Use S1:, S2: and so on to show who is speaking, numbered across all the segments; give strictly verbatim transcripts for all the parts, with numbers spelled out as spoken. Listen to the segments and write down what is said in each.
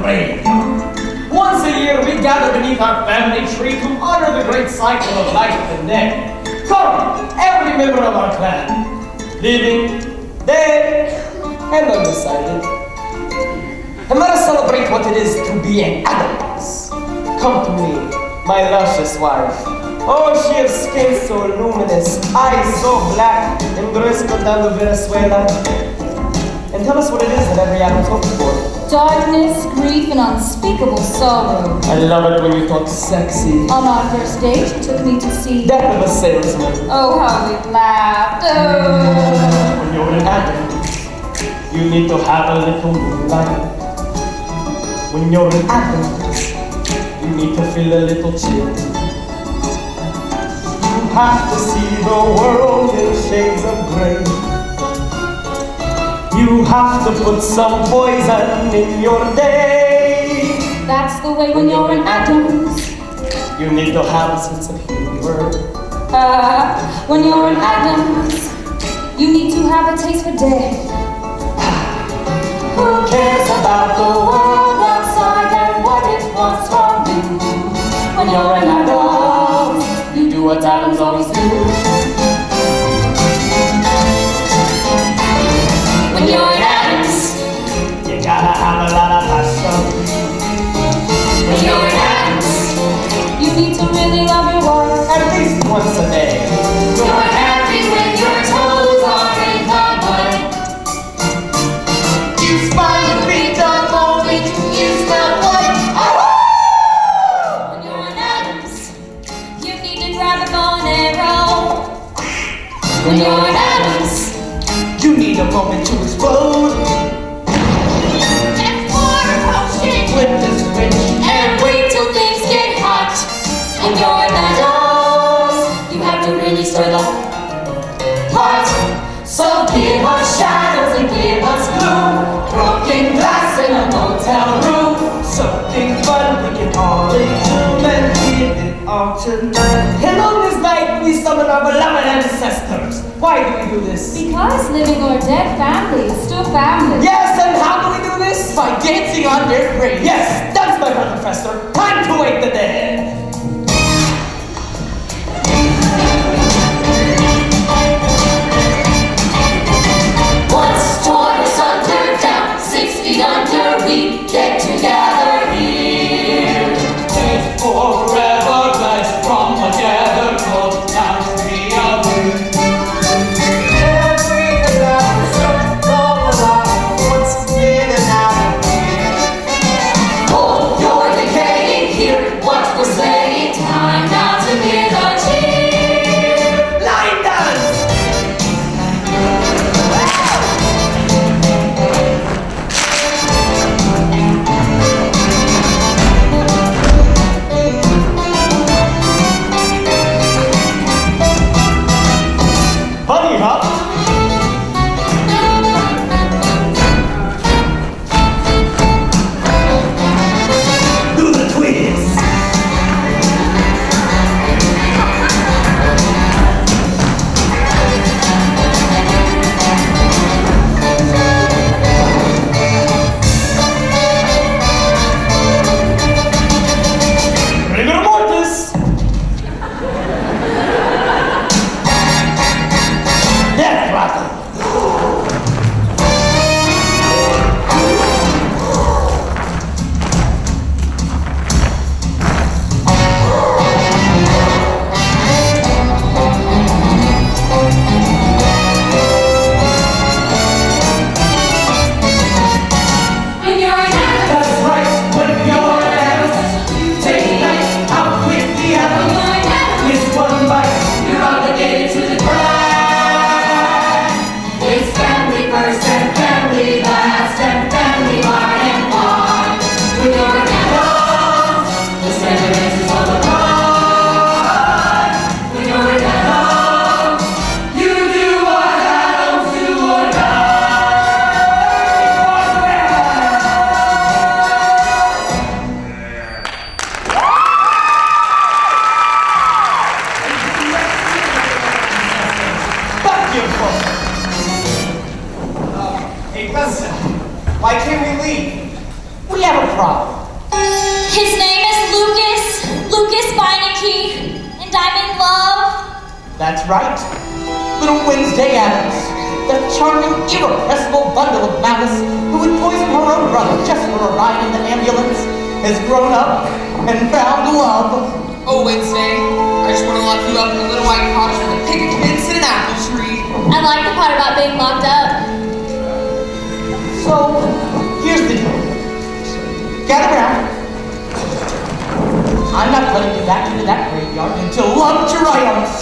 S1: graveyard. Once a year, we gather beneath our family tree to honor the great cycle of life and death. Come, every member of our clan, living, dead, and undecided. And let us celebrate what it is to be an Addams. Come to me, my luscious wife. Oh, she has skin so luminous, eyes so black, and dress cantando Venezuela. And tell us what it is that every Addams hopes for.
S2: Darkness, grief, and unspeakable sorrow.
S1: I love it when you talk sexy.
S2: On our first date, you took me to see
S1: Death of a Salesman.
S2: Oh, how we laughed. Oh.
S1: When you're an Addams, you need to have a little moonlight. When you're an Addams, you need to feel a little chill. You have to see the world in shades of gray. You have to put some poison in your day.
S2: That's the way when you're an Addams.
S1: You need to have a sense of humor.
S2: Uh, when you're an Addams, you need to have a taste for death.
S1: Who cares about the world outside and what it wants from you? When you're an Addams, you do what Addams always do. When you're an Addams, you gotta have a lot of passion. When you're an Addams,
S2: you need to really love your wife
S1: at least once a day.
S2: You're happy when your toes are in the mud.
S1: You smile and beat the moment you smell white.
S2: When you're an Addams, you need to grab a bow and arrow. When you're an Addams,
S1: you need a moment to explode.
S2: Get water potion,
S1: flip the switch,
S2: and wait till things get hot. When you're an Addams, you have to really stir the pot.
S1: So give us shadows and give us gloom. Broken glass in a motel room. Something fun we can all enjoy and give it all tonight. And on this night we summon our beloved ancestors. Why do we do this?
S2: Because living or dead family is still family.
S1: Yes, and how do we do this? By dancing on their grave. Yes, that's my brother Fester. Time to wake the dead.
S2: Once tortoise under down, six feet under, we get together here.
S1: It's forever, let's from together, go down to the other.
S3: Why can't we leave?
S1: We we have a problem.
S2: His name is Lucas, Lucas Beinecke, and I'm in love.
S1: That's right. Little Wednesday Addams, the charming, irrepressible bundle of malice who would poison her own brother just for a ride in the ambulance, has grown up and found love.
S3: Oh, Wednesday, I just want to lock you up in a little white cottage with a picket fence and an apple tree.
S2: I like the part about being locked up.
S1: So, here's the deal. Gather round. I'm not letting you back into that graveyard until love triumphs.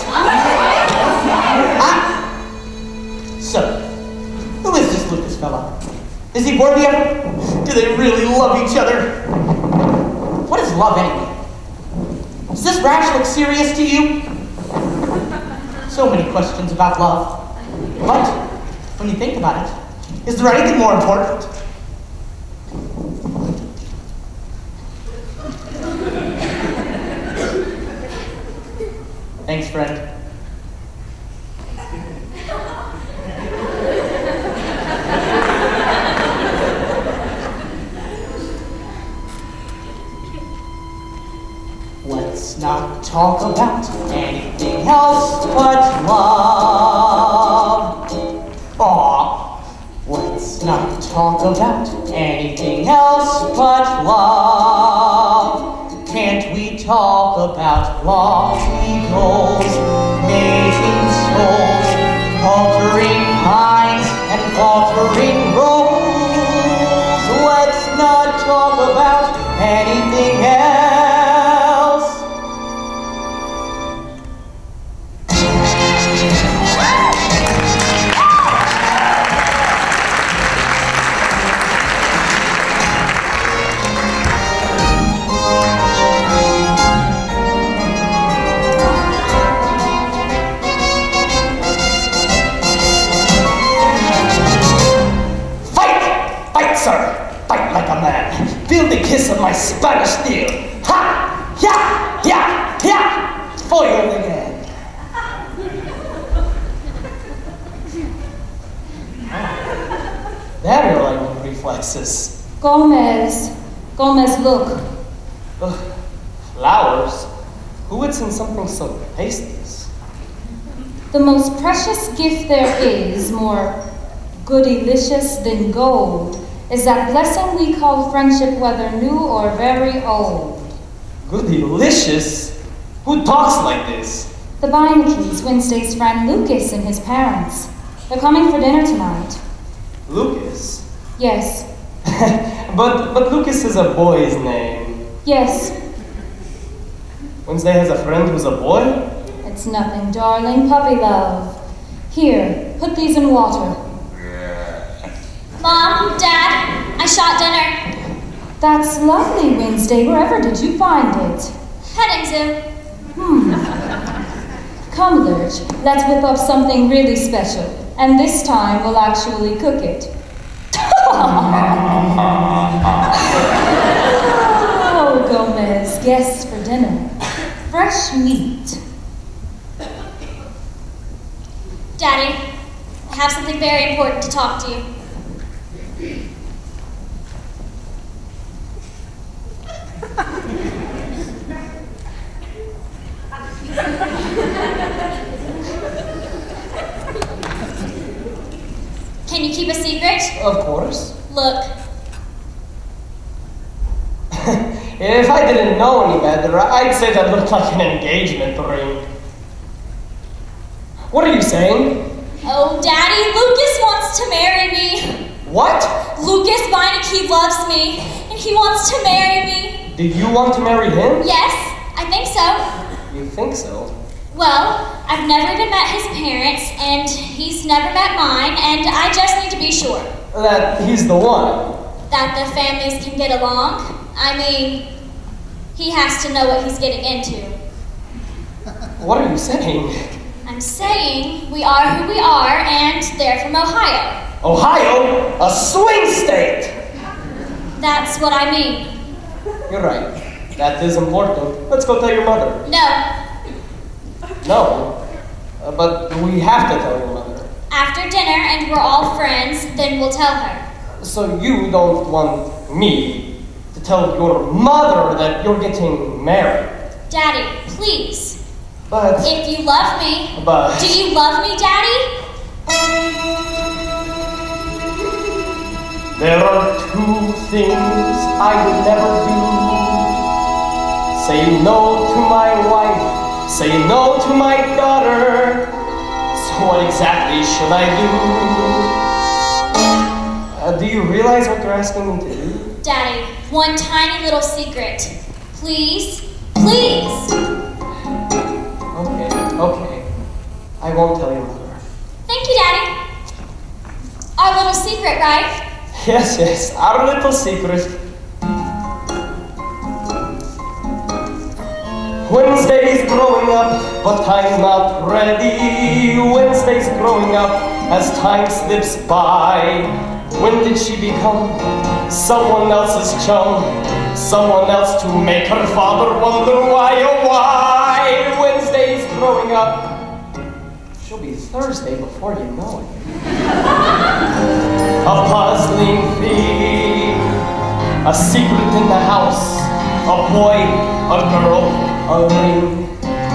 S1: Ah. So, who is this Lucas fella? Is he worthy of it? Do they really love each other? What is love anyway? Does this rash look serious to you? So many questions about love. But, when you think about it, is there anything more important? Thanks, friend. Let's not talk about anything else but love. Aw, let's not talk about anything else but love. Can't we talk about lofty goals, mating souls, altering minds and faltering roles? Let's not talk about anything else. Feel the kiss of my Spanish steel. Ha! Ya! Ya! Ya! Foiled again. Very like reflexes.
S4: Gomez. Gomez, look.
S5: Ugh, flowers? Who would send something so tasteless?
S4: The most precious gift there is, more goodylicious than gold, is that blessing we call friendship, whether new or very old.
S5: Goodylicious? Who talks like this?
S4: The Beineckes, Wednesday's friend Lucas and his parents. They're coming for dinner tonight.
S5: Lucas?
S4: Yes.
S5: but but Lucas is a boy's name.
S4: Yes.
S5: Wednesday has a friend who's a boy?
S4: It's nothing, darling. Puppy love. Here, put these in water.
S2: Mom, Dad, I shot dinner.
S4: That's lovely, Wednesday. Wherever did you find it?
S2: Petting zoo.
S4: Hmm. Come, Lurch. Let's whip up something really special. And this time we'll actually cook it. Oh, Gomez, guests for dinner. Fresh meat.
S2: Daddy, I have something very important to talk to you. Can you keep a secret?
S5: Of course.
S2: Look.
S5: If I didn't know any better, I'd say that looked like an engagement ring. What are you saying?
S2: Oh, Daddy, Lucas wants to marry me.
S5: What?
S2: Lucas Beinecke loves me, and he wants to marry me.
S5: Do you want to marry him?
S2: Yes, I think so.
S5: You think so?
S2: Well, I've never even met his parents, and he's never met mine, and I just need to be sure.
S5: That he's the one.
S2: That the families can get along. I mean, he has to know what he's getting into.
S5: What are you saying?
S2: I'm saying we are who we are, and they're from Ohio.
S5: Ohio? A swing state!
S2: That's what I mean.
S5: You're right. That is important. Let's go tell your mother.
S2: No.
S5: No. Uh, but we have to tell your mother.
S2: After dinner and we're all friends, then we'll tell her.
S5: So you don't want me tell your mother that you're getting married.
S2: Daddy, please.
S5: But...
S2: If you love me...
S5: But...
S2: Do you love me, Daddy?
S5: There are two things I would never do. Say no to my wife, say no to my daughter. So what exactly should I do? Uh, do you realize what you're asking me to do?
S2: Daddy, one tiny little secret. Please, please.
S5: Okay, okay. I won't tell your mother.
S2: Thank you, Daddy. Our little secret, right?
S5: Yes, yes, our little secret. Wednesday's growing up, but I'm not ready. Wednesday's growing up as time slips by. When did she become someone else's chum? Someone else to make her father wonder why, oh why? Wednesday's growing up. She'll be Thursday before you know it. A puzzling thing, a secret in the house, a boy, a girl, a ring.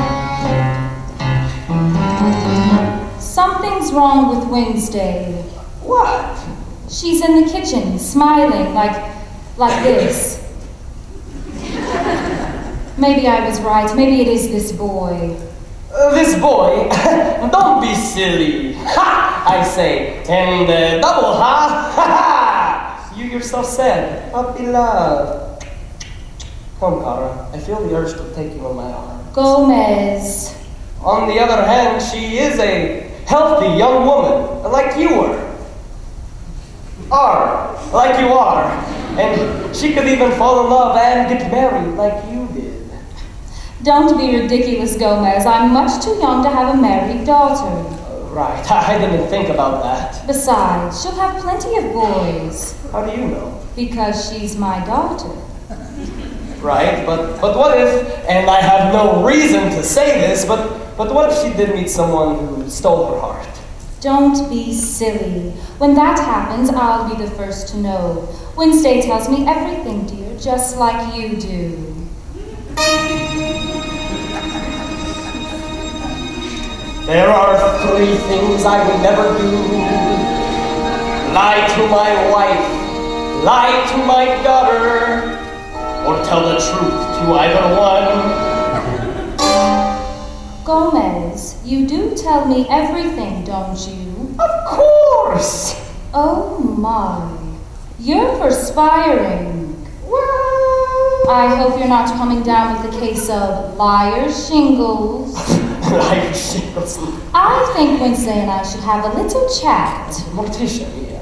S4: Something's wrong with Wednesday.
S5: What?
S4: She's in the kitchen, smiling like, like this. Maybe I was right. Maybe it is this boy.
S5: Uh, this boy? Don't be silly. Ha! I say. And uh, double ha! Ha ha! You yourself said, puppy love. Come, Cara. I feel the urge to take you in my arms.
S4: Gomez.
S5: On the other hand, she is a healthy young woman, like you were. Are, like you are. And she could even fall in love and get married like you did.
S4: Don't be ridiculous, Gomez. I'm much too young to have a married daughter.
S5: Uh, right, I didn't think about that.
S4: Besides, she'll have plenty of boys.
S5: How do you know?
S4: Because she's my daughter.
S5: Right, but but what if, and I have no reason to say this, but, but what if she did meet someone who stole her heart?
S4: Don't be silly. When that happens, I'll be the first to know. Wednesday tells me everything, dear, just like you do.
S5: There are three things I would never do. Lie to my wife, lie to my daughter, or tell the truth to either one.
S4: Gomez, you do tell me everything, don't you?
S5: Of course!
S4: Oh my, you're perspiring.
S5: Well...
S4: I hope you're not coming down with the case of liar's shingles.
S5: Liar's shingles?
S4: I think Wednesday and I should have a little chat.
S5: Morticia, yeah.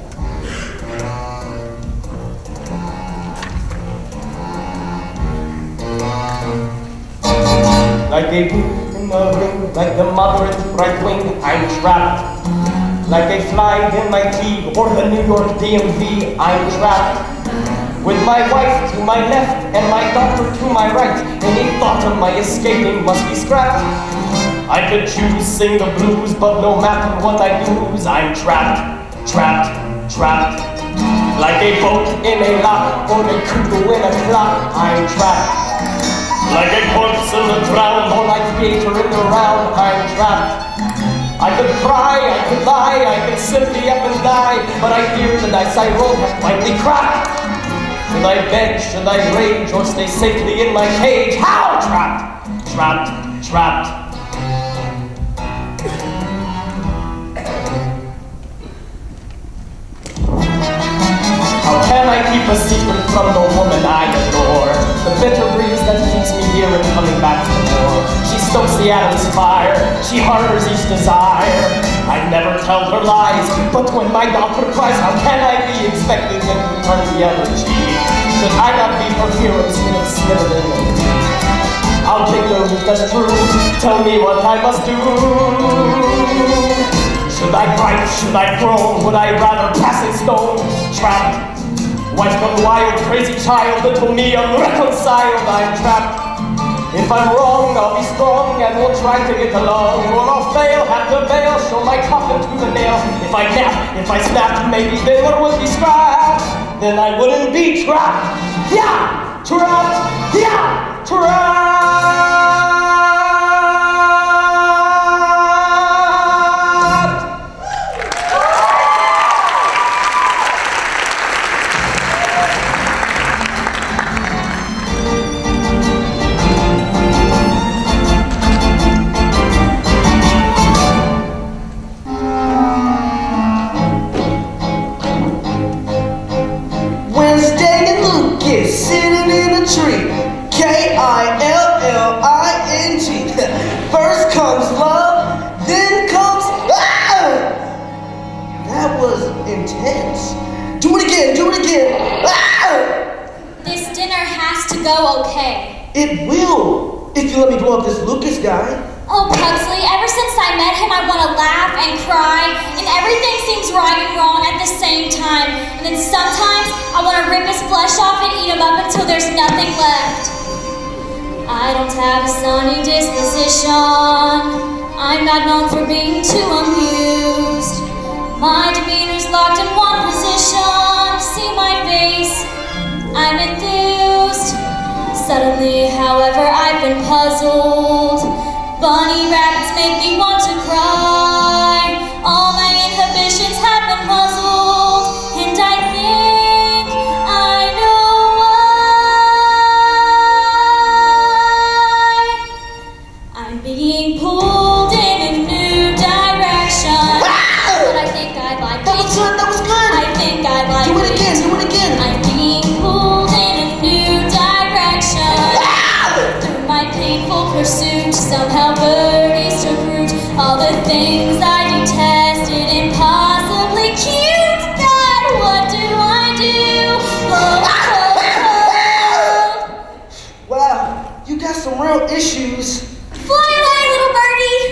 S5: Like a bee in the ring, like the moderate right wing, I'm trapped. Like a fly in my tea, or the New York D M V, I'm trapped. With my wife to my left, and my daughter to my right, any thought of my escaping must be scrapped. I could choose, sing the blues, but no matter what I lose, I'm trapped, trapped, trapped. Like a boat in a lock, or a cuckoo in a clock, I'm trapped. Like a corpse in the ground, or like theater in the round, I'm trapped. I could cry, I could lie, I could simply up and die, but I fear the dice I roll have finally cracked. Should I beg, should I rage, or stay safely in my cage? How? Trapped, trapped, trapped. How can I keep a secret from the woman I adore? The bitter breeze that keeps me here and coming back for more. She stokes the Addams fire, she harbors each desire. I never tell her lies, but when my daughter cries, how can I be expected then to turn the other cheek? Should I not be her hero instead of sniveling it? I'll take the route that's true, tell me what I must do. Should I gripe, should I groan, would I rather pass in stone? Trapped. Wife gone wild, crazy child, little me unreconciled, I'm trapped. If I'm wrong, I'll be strong and we'll try to get along. Or I'll fail, have to bail, show my coffin to the nail. If I nap, if I snap, maybe dinner would be scrapped. Then I wouldn't be trapped. Yeah! Trapped! Yeah! Trapped!
S6: Sitting in a tree, K I L L I N G. First comes love, then comes ah! That was intense. Do it again, do it again. Ah!
S2: This dinner has to go okay.
S6: It will, if you let me blow up this Lucas guy.
S2: Oh, Pugsley, ever since I met him, I want to laugh and cry, and everything seems right and wrong at the same time. And then sometimes I want to rip his flesh off and eat him up until there's nothing left. I don't have a sunny disposition. I'm not known for being too amused. My demeanor's locked in one position. See my face, I'm enthused. Suddenly, however, I've been puzzled. Bunny rabbits make me want to cry. All my inhibitions have been muzzled, and I think I know why. I'm being pulled in a new direction. But I think I'd like
S6: That was good, that was good.
S2: I think I'd like
S6: Do it again, do it again.
S2: I'm being pulled in a new direction. Through my painful pursuit, somehow birdies took root. All the things I detested, impossibly cute. God, what do I do? Oh, oh, oh.
S6: Wow, you got some real issues.
S2: Fly away, little birdie.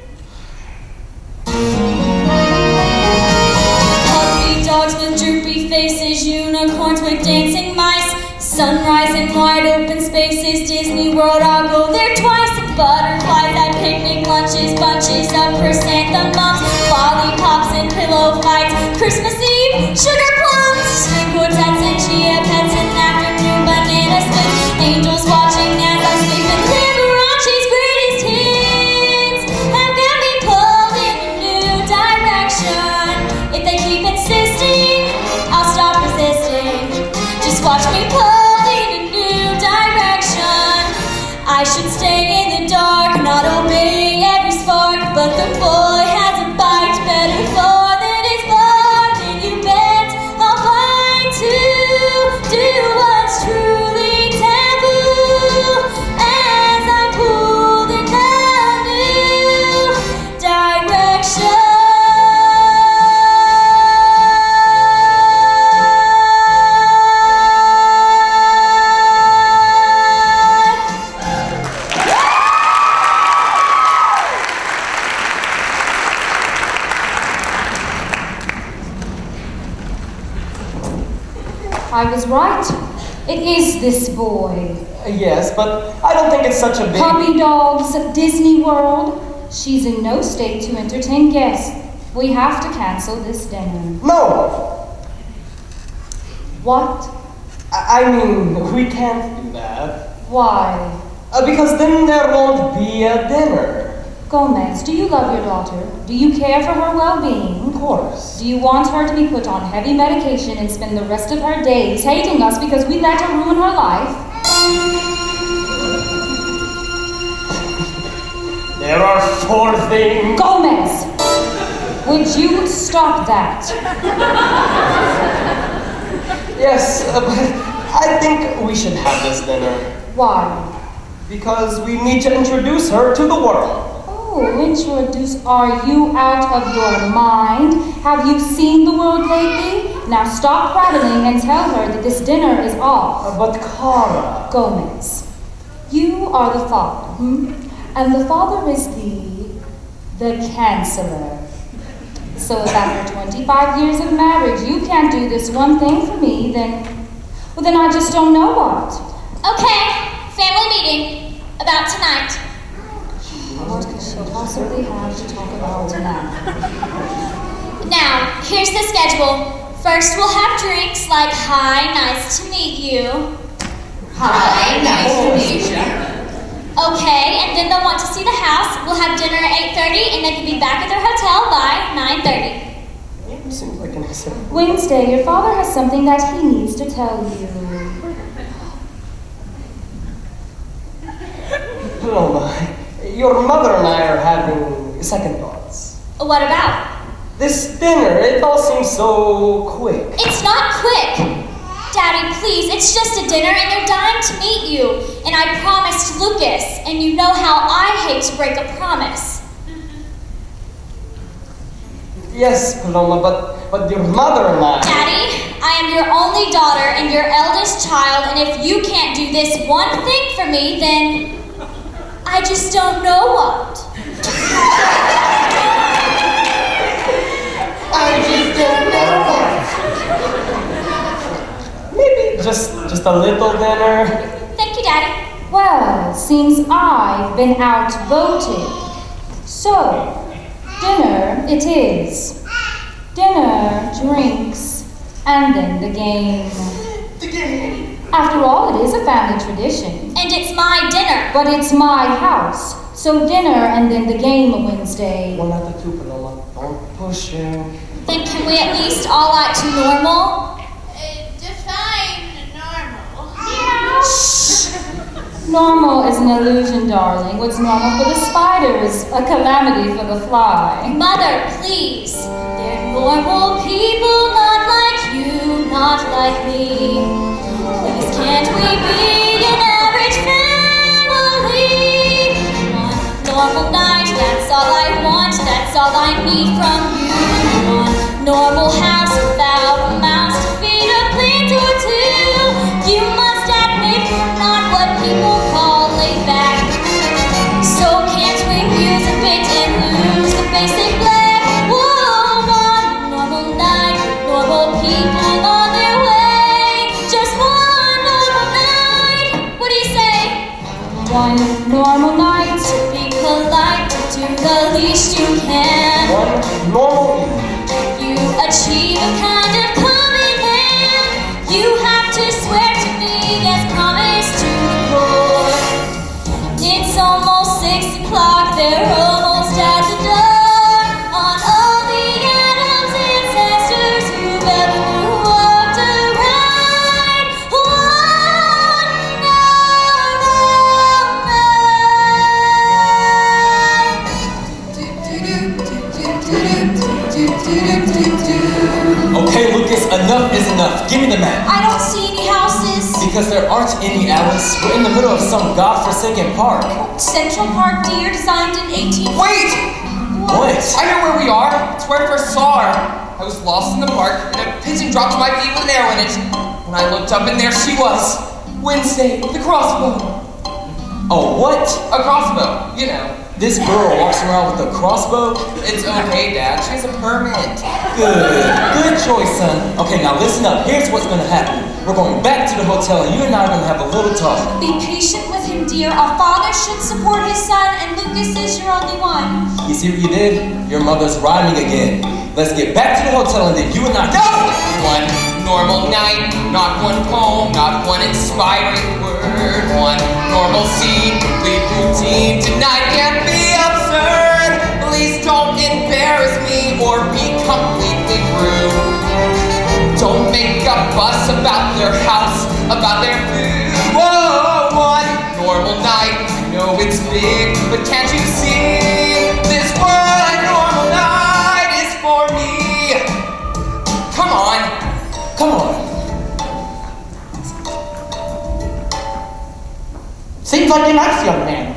S2: Puppy dogs with droopy faces, unicorns with dancing mice. Sunrise in wide open spaces, Disney World, I'll go there twice. Butterflies at picnic lunches, bunches of chrysanthemums, lollipops and pillow fights, Christmas Eve, sugar plums, quartets and chia pets and afternoon banana splits, angels watching as I sleep and Liberace's greatest hits have got me pulled in a new direction. If they keep insisting, I'll stop resisting. Just watch me pulled in a new direction. I should stay in the dark, not obey every spark, but the boy has a bite better for than his bark, and you bet I'll bite to do what's truly taboo as I pulled in a new direction.
S4: I was right. It is this boy.
S5: Uh, yes, but I don't think it's such a big...
S4: Puppy dogs, Disney World. She's in no state to entertain guests. We have to cancel this dinner.
S5: No!
S4: What?
S5: I, I mean, we can't do that.
S4: Why?
S5: Uh, because then there won't be a dinner.
S4: Gomez, do you love your daughter? Do you care for her well-being?
S5: Of course.
S4: Do you want her to be put on heavy medication and spend the rest of her days hating us because we let her ruin her life?
S5: There are four things.
S4: Gomez! Would you stop that?
S5: Yes, uh, but I think we should have this dinner.
S4: Why?
S5: Because we need to introduce her to the world.
S4: Oh, introduce. Are you out of your mind? Have you seen the world lately? Now stop prattling and tell her that this dinner is off.
S5: Uh, but Cara...
S4: Gomez, you are the father, hmm? And the father is the... the Chancellor. So if after twenty-five years of marriage you can't do this one thing for me, then... well, then I just don't know what.
S2: Okay, family meeting about tonight.
S4: What could she possibly have to talk about tonight?
S2: Now, here's the schedule. First, we'll have drinks like, hi, nice to meet you.
S3: Hi, nice to meet you.
S2: Okay, and then they'll want to see the house. We'll have dinner at eight thirty, and they can be back at their hotel by nine thirty.
S5: Seems like an accident.
S4: Wednesday, your father has something that he needs to tell you.
S5: Paloma, your mother and I are having second thoughts.
S2: What about?
S5: This dinner, it all seems so quick.
S2: It's not quick. Daddy, please, it's just a dinner, and they're dying to meet you. And I promised Lucas, and you know how I hate to break a promise.
S5: Yes, Paloma, but, but your mother and I...
S2: Daddy, I am your only daughter and your eldest child, and if you can't do this one thing for me, then I just don't know what.
S6: I just don't know what.
S5: Maybe just, just a little dinner.
S2: Thank you, Daddy.
S4: Well, seems I've been outvoted. So, dinner it is. Dinner, drinks, and then the game.
S6: The game.
S4: After all, it is a family tradition.
S2: And it's my dinner.
S4: But it's my house. So dinner and then the game Wednesday.
S5: One out of two, Paloma. Don't push him.
S2: Then can we at least all act to normal?
S7: Uh, define normal.
S4: Normal is an illusion, darling. What's normal for the spider is a calamity for the fly.
S2: Mother, please. They're normal people, not like you, not like me. Please can't we be an average family? One normal night, that's all I want, that's all I need from you. One normal house without a mouse to feed a plant or two. You must admit you're not what people call laid back. So can't we muse a bit and lose the basic black? Whoa, one normal night, normal people on their way. Just one normal night. What do you say?
S4: One normal night.
S2: To be polite, to do the least you can.
S5: One normal
S2: You achieve a kind of common man. You have to swear to me as promised to the Lord. It's almost six o'clock, they're almost at the door. On all the Addams ancestors who've ever walked a ride. One
S8: Okay, Lucas, enough is enough. Give me the map.
S2: I don't see any houses.
S8: Because there aren't any, Alice. We're in the middle of some godforsaken park.
S2: Central Park deer designed in eighteen...
S3: Wait!
S8: What?
S3: I know where we are. It's where I first saw her. I was lost in the park, and a pigeon dropped to my feet with an arrow in it. When I looked up, and there she was. Wednesday, the crossbow.
S8: Oh, what?
S3: A crossbow, you know.
S8: This girl walks around with a crossbow?
S3: It's okay, Dad. She has a permit.
S8: Good. Good choice, son. Okay, now listen up. Here's what's gonna happen. We're going back to the hotel, and you and I are gonna have a little talk.
S2: Be patient with him, dear. Our father should support his son, and Lucas is your only one.
S8: You see what you did? Your mother's rhyming again. Let's get back to the hotel, and then you and I...
S3: No! One normal night, not one poem, not one inspiring word. One normal scene, complete routine. Tonight can't be absurd. Please don't embarrass me or be completely rude. Don't make a fuss about their house, about their food. Whoa, one normal night. I know it's big, but can't you see? This one normal night is for me. Come on.
S8: Come on.
S5: Seems like a nice young man.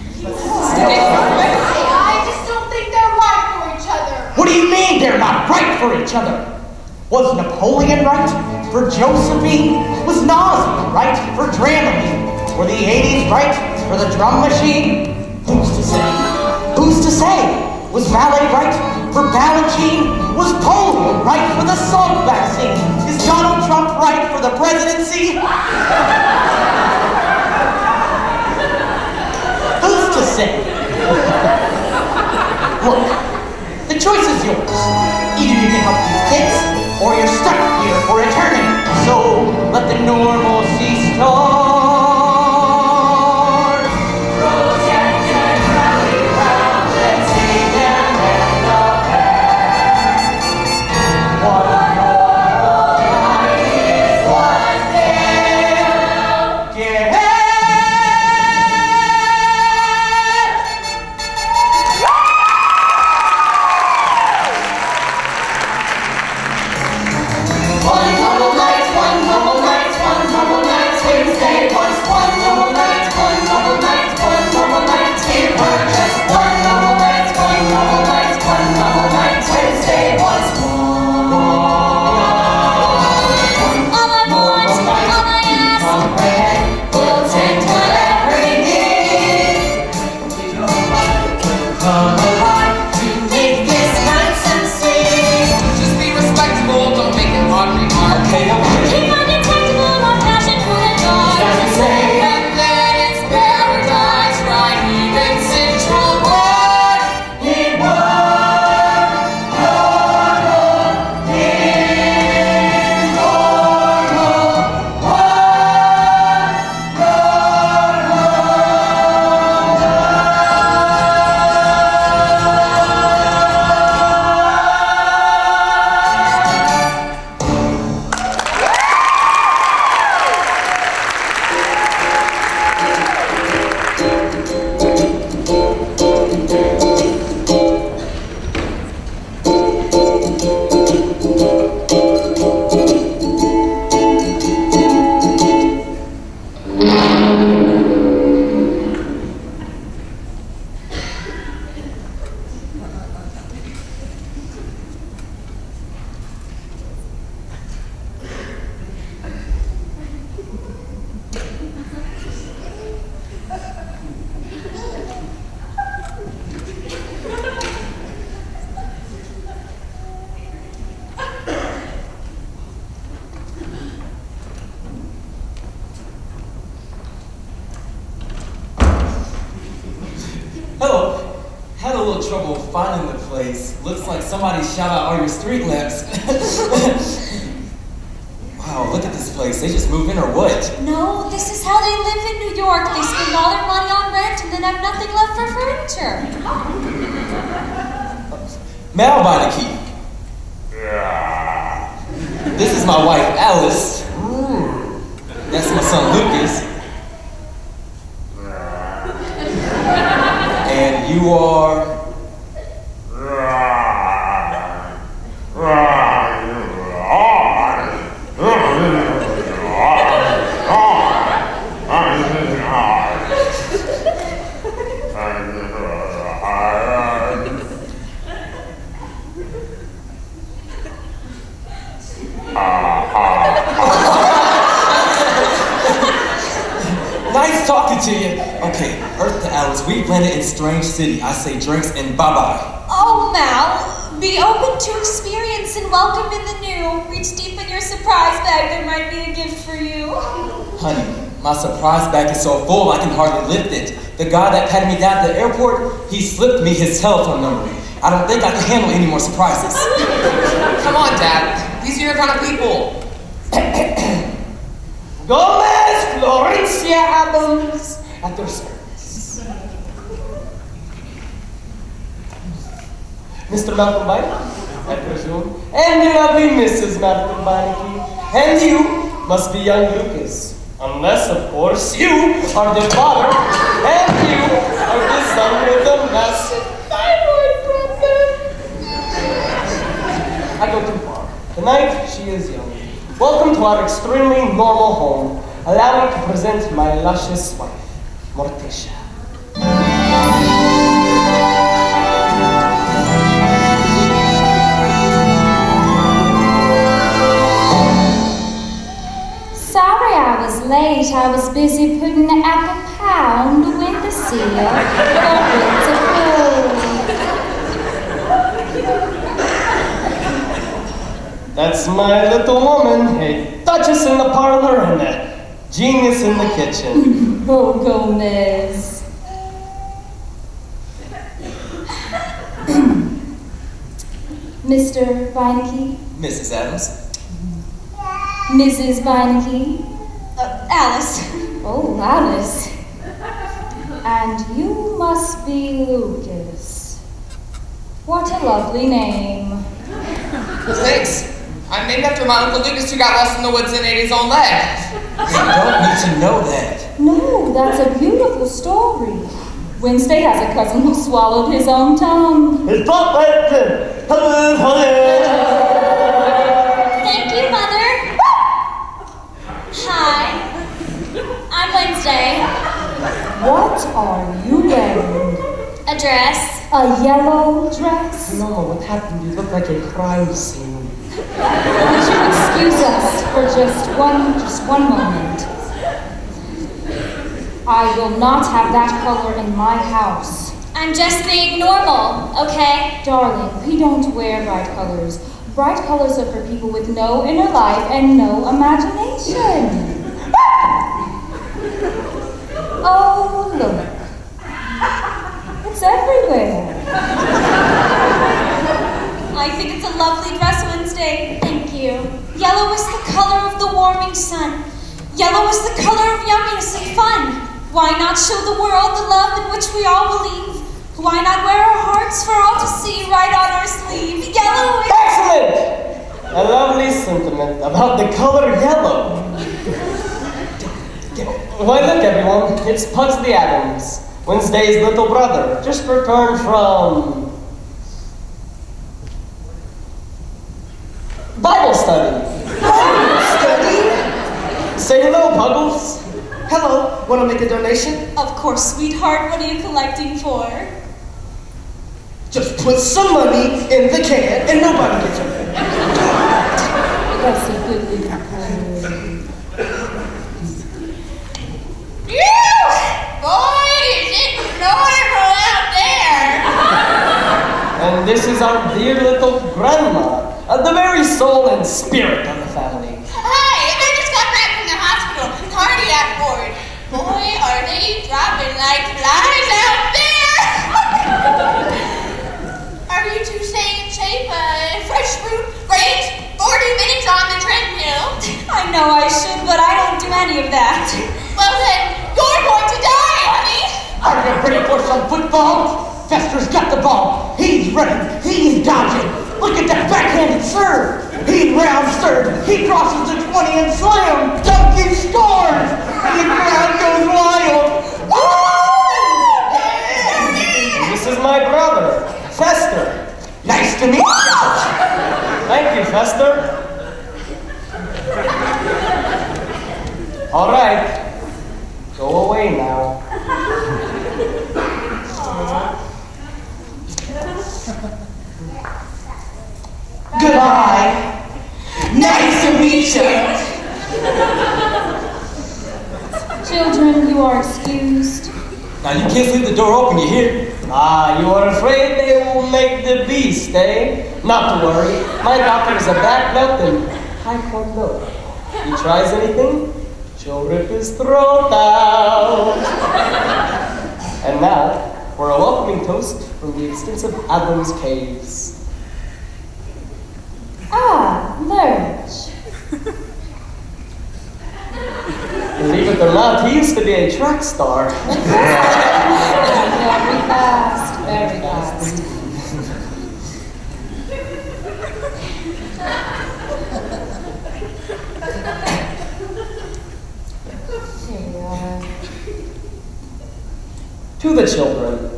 S7: I just don't think they're right for each other.
S5: What do you mean they're not right for each other? Was Napoleon right for Josephine? Was Nazi right for Dramamine? Were the eighties right for the drum machine? Who's to say? Who's to say? Was Ballet right for Balanchine? Was polio right for the Salk vaccine? Is Donald Trump right for the presidency? Who's to say? Look, the choice is yours. Either you can help these kids, or you're stuck here for eternity. So let the normalcy start.
S8: finding the place. Looks like somebody shot out all your street lamps. Wow, look at this place. They just moved in or what?
S2: No, this is how they live in New York. They spend all their money on rent and then have nothing left for furniture.
S8: May I buy the key? This is my wife, Alice. That's my son, Lucas. And you are... Nice talking to you. Okay, Earth to Alice, we've landed in Strange City. I say drinks and bye-bye.
S2: Oh, Mal, be open to experience and welcome in the new. Reach deep in your surprise bag, there might be a gift for you.
S8: Honey, my surprise bag is so full I can hardly lift it. The guy that patted me down at the airport, he slipped me his telephone number. I don't think I can handle any more surprises.
S3: Come on, Dad. These are your kind of people.
S5: Gomez, Florencia Addams, at their service. Mister Malcolm Byneke, I presume, and the lovely Missus Malcolm Byneke, and you must be young Lucas, unless, of course, you are the father, and you are the son with the massive thyroid problem. I go too far. Tonight, she is young. Welcome to our extremely normal home. Allow me to present my luscious wife, Morticia.
S4: Sorry I was late. I was busy putting the apple pound with the seal for bits of gold.
S5: That's my little woman, a duchess in the parlor and a genius in the kitchen.
S4: Oh, Gomez. Mister Byneke?
S8: Missus Addams.
S4: Missus Byneke?
S2: Uh, Alice.
S4: Oh, Alice. And you must be Lucas. What a lovely name.
S3: Thanks. I'm named after my Uncle Lucas who got lost in the woods and ate his own leg.
S8: You don't need to know that.
S4: No, that's a beautiful story. Wednesday has a cousin who swallowed his own tongue.
S5: It's not like this.
S2: Thank you, Mother. Hi. I'm Wednesday.
S4: What are you wearing?
S2: A dress.
S4: A yellow dress?
S5: No, what happened? You look like a crime scene.
S4: Would you excuse us for just one, just one moment? I will not have that color in my house.
S2: I'm just being normal, okay?
S4: Darling, we don't wear bright colors. Bright colors are for people with no inner life and no imagination. Oh, look. It's everywhere.
S2: I think it's a lovely dress, Wednesday. Thank you. Yellow is the color of the warming sun. Yellow is the color of youngness and fun. Why not show the world the love in which we all believe? Why not wear our hearts for all to see right on our sleeve? Yellow is...
S5: Excellent! A lovely sentiment about the color yellow. Why, look, everyone. It's Pugsley Addams, Wednesday's little brother, just returned from... Bible study.
S6: Bible study?
S5: Say hello, Puggles.
S6: Hello, want to make a donation?
S2: Of course, sweetheart. What are you collecting for?
S6: Just put some money in the can and nobody gets hurt.
S4: That's a good little girl.
S7: Phew! Boy, is it normal out there!
S5: And this is our dear little grandma, uh, the very soul and spirit of the family.
S7: Hi, I just got back from the hospital. Cardiac ward. Boy, are they dropping like flies out there!
S2: I know I should, but I don't do any of that.
S7: Well then, you're going to die, honey.
S5: Are you ready for some football? Fester's got the ball. He's running. He's dodging. Look at that backhanded serve. He round serve. He crosses the twenty and slam. Donkey scores. The crowd goes wild. This is my brother, Fester. Nice to meet you. Thank you, Fester. All right. Go away now.
S6: Goodbye. Nice to meet you.
S4: Children, you are excused.
S8: Now you can't leave the door open, you hear?
S5: Ah, you are afraid they will make the beast, eh? Not to worry. My doctor is a bad belt and high court milk. If he tries anything, she'll rip his throat out. And now, for a welcoming toast from the extensive Addams Caves.
S4: Ah, Lurch.
S5: Believe it or not, he used to be a track star.
S4: Very fast, very fast. Here we are.
S5: To the children.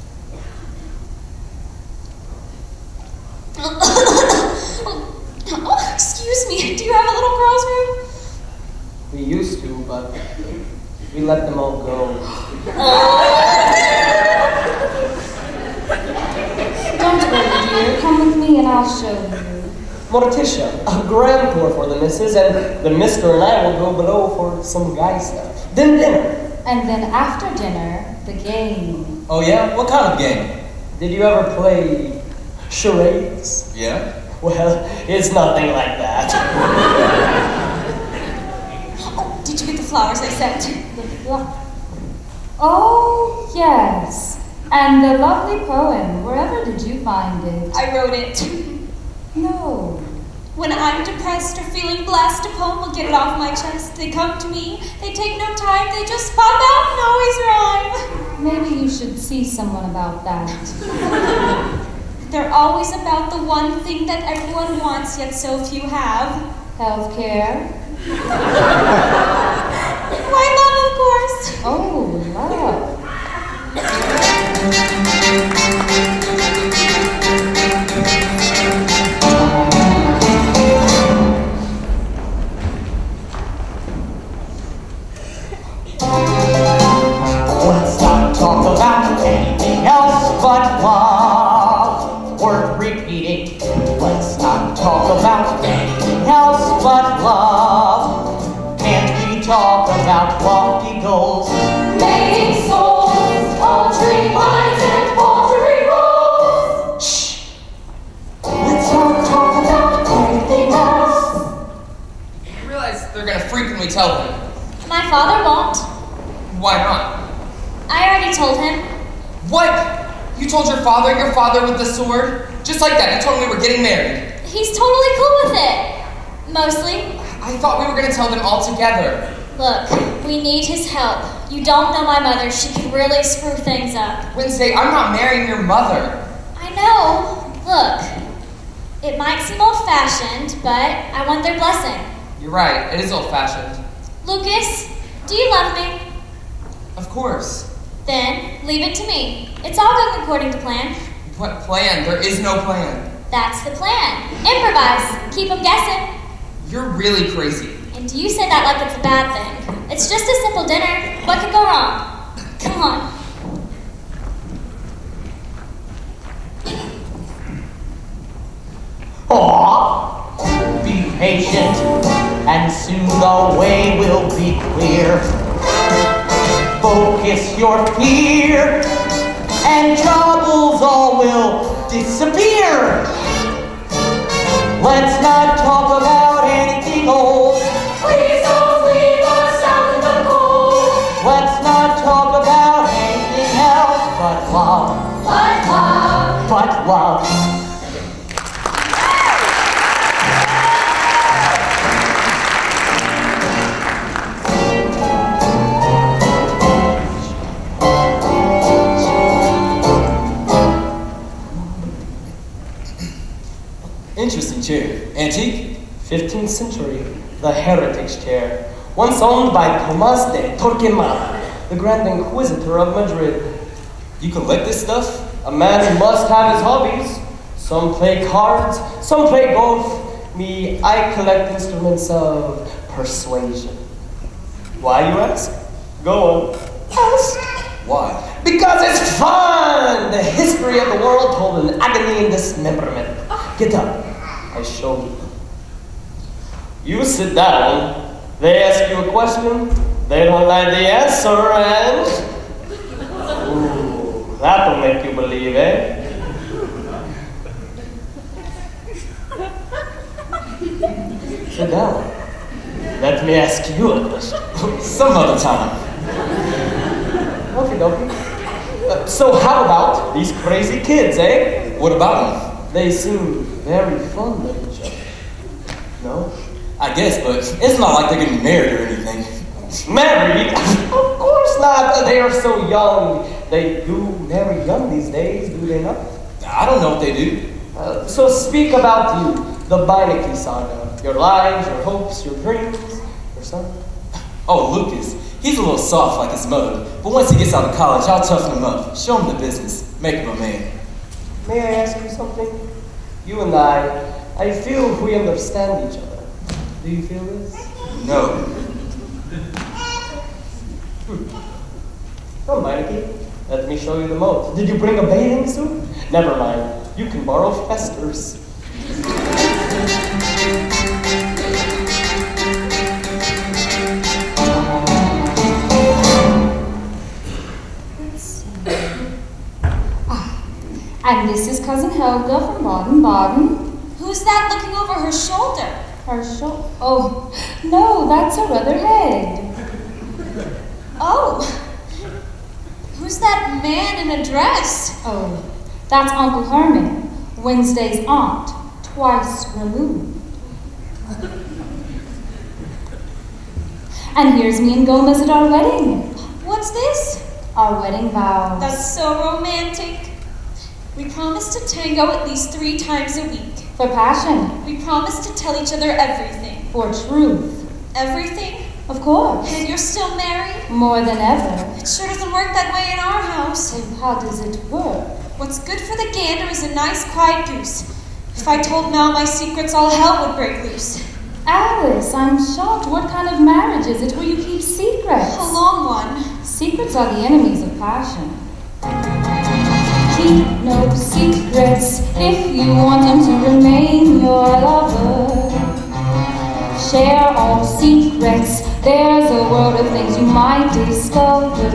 S2: Oh, excuse me, do you have a little girl's room?
S5: We used to, but we let them all go.
S4: Don't worry, dear. Come with me and I'll show you.
S5: Morticia, a grand tour for the missus, and the mister and I will go below for some guy stuff. Then dinner.
S4: And then after dinner, the game.
S8: Oh yeah? What kind of game?
S5: Did you ever play charades?
S8: Yeah?
S5: Well, it's nothing like that.
S2: Oh, did you get the flowers I sent?
S4: The fl- Oh, yes. And the lovely poem. Wherever did you find it?
S2: I wrote it.
S4: No.
S2: When I'm depressed or feeling blessed, a poem will get it off my chest. They come to me, they take no time, they just pop out and always rhyme.
S4: Maybe you should see someone about that.
S2: They're always about the one thing that everyone wants, yet so few have.
S4: Healthcare.
S2: Why, love, of course.
S4: Oh, love.
S5: Let's not talk about anything else but love. Worth repeating. Let's not talk about anything else but love. Can't we talk about lofty goals?
S2: Making souls, altering minds and altering roles.
S5: Shh. Let's not talk about anything else.
S3: I realize they're gonna frequently tell him.
S2: My father won't.
S3: Why not?
S2: I already told him.
S3: What? You told your father, your father with the sword? Just like that, you told him we were getting married.
S2: He's totally cool with it. Mostly.
S3: I thought we were gonna tell them all together.
S2: Look, we need his help. You don't know my mother. She can really screw things up.
S3: Wednesday, I'm not marrying your mother.
S2: I know. Look, it might seem old-fashioned, but I want their blessing.
S3: You're right, it is old-fashioned.
S2: Lucas, do you love me?
S3: Of course.
S2: Then, leave it to me. It's all going according to plan.
S3: What plan? There is no plan.
S2: That's the plan. Improvise. Keep them guessing.
S3: You're really crazy.
S2: And you say that like it's a bad thing. It's just a simple dinner. What could go wrong? Come on.
S5: Aw, be patient, and soon the way will be clear. Focus your fear, and troubles all will disappear. Let's not talk about anything old.
S2: Please don't leave us out in the cold.
S5: Let's not talk about anything else but love.
S2: But love.
S5: But love.
S8: Interesting chair. Antique?
S5: fifteenth century, the heritage chair. Once owned by Tomás de Torquemada, the Grand Inquisitor of Madrid.
S8: You collect this stuff?
S5: A man must have his hobbies. Some play cards, some play golf. Me, I collect instruments of persuasion. Why, you ask? Go on, ask.
S8: Why?
S5: Because it's fun! The history of the world told in agony and dismemberment. Get up, I show you. You sit down, they ask you a question, they don't like the answer, and... Ooh, that'll make you believe, eh? Sit down. Let me ask you a question.
S8: Some other time.
S5: Okie dokie. Uh, so how about these crazy kids, eh?
S8: What about them?
S5: They seem very fond of each other. No?
S8: I guess, but it's not like they're getting married or anything.
S5: Married? Of course not. They are so young. They do marry young these days, do they not?
S8: I don't know what they do.
S5: Uh, so speak about you, the Beinecke saga. Your lives, your hopes, your dreams, your son.
S8: Oh, Lucas. He's a little soft like his mother, but once he gets out of college, I'll toughen him up, show him the business, make him a man.
S5: May I ask you something? You and I, I feel we understand each other. Do you feel this?
S8: No.
S5: Hmm. Come, Beinecke. Let me show you the moat. Did you bring a bathing suit? Never mind. You can borrow Fester's.
S4: And this is Cousin Helga from Baden-Baden.
S2: Who's that looking over her shoulder?
S4: Her shoulder? Oh, no, that's her other head.
S2: Oh. Who's that man in a dress?
S4: Oh, that's Uncle Herman, Wednesday's aunt, twice removed. And here's me and Gomez at our wedding.
S2: What's this?
S4: Our wedding vows.
S2: That's so romantic. We promised to tango at least three times a week.
S4: For passion.
S2: We promised to tell each other everything.
S4: For truth.
S2: Everything?
S4: Of course.
S2: And you're still married?
S4: More than ever.
S2: It sure doesn't work that way in our house.
S4: So how does it work?
S2: What's good for the gander is a nice quiet goose. If I told Mal my secrets, all hell would break loose.
S4: Alice, I'm shocked. What kind of marriage is it where you keep secrets?
S2: A long one.
S4: Secrets are the enemies of passion. Keep no secrets if you want them to remain your lover. Share all secrets, there's a world of things you might discover.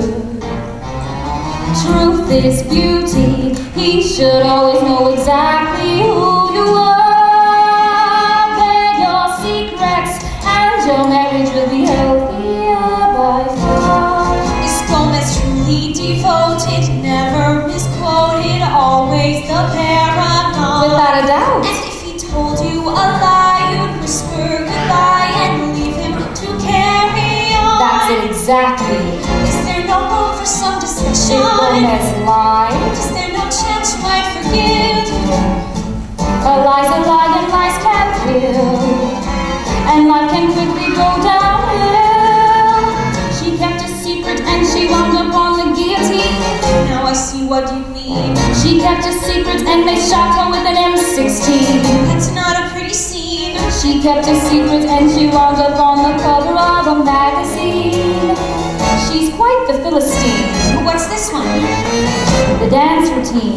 S4: Truth is beauty, he should always know exactly who you are. Bear your secrets and your marriage will be healthier by far.
S2: Is Gomez truly devoted, never misquoted, always the paragon?
S4: Without a doubt.
S2: And if he told you a lie, you'd whisper goodbye and leave him to carry on.
S4: That's it exactly.
S2: Is there no room for some discussion?
S4: If Gomez lied,
S2: is there no chance you might forgive?
S4: A lie's a lie and lies can kill, and life can quickly go downhill. She kept a secret and she wound up on the guillotine.
S2: Now I see what you mean.
S4: She kept a secret and they shot her with an M sixteen.
S2: That's not a pretty scene.
S4: She kept a secret and she wound up on the cover of a magazine. She's quite the Philistine.
S2: What's this one?
S4: The dance routine.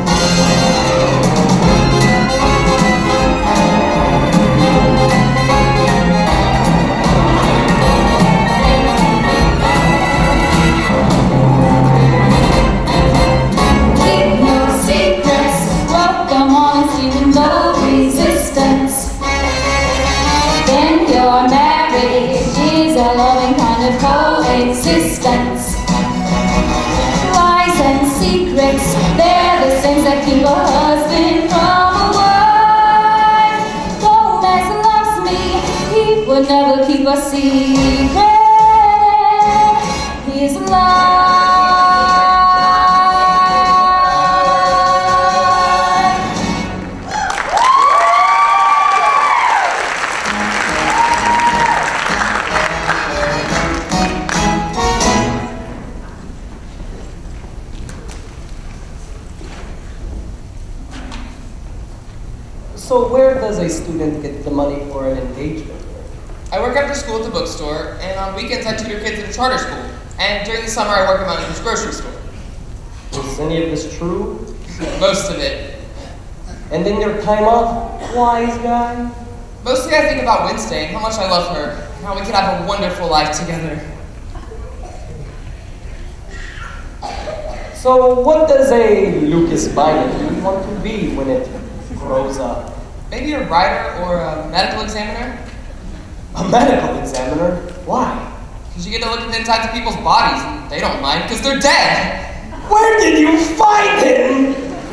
S4: Keep no secrets, welcome honesty with no resistance. Then your marriage is a loving kind of coexistence. Lies and secrets, they're the sins that keep a husband from a wife. Gomez loves me, he would never keep a secret in his life.
S5: So where does a student get the money for an engagement ring?
S3: I work after school at the bookstore, and on weekends I tutor kids at a charter school. And during the summer I work at my uncle's grocery store.
S5: Is any of this true?
S3: Most of it.
S5: And in your time off, wise guy?
S3: Mostly I think about Wednesday and how much I love her, and how we could have a wonderful life together.
S5: So what does a Lucas Bynum want to be when it grows up?
S3: Maybe a writer or a medical examiner?
S5: A medical examiner? Why?
S3: Because you get to look at the insides of people's bodies, and they don't mind because they're dead.
S5: Where did you find him?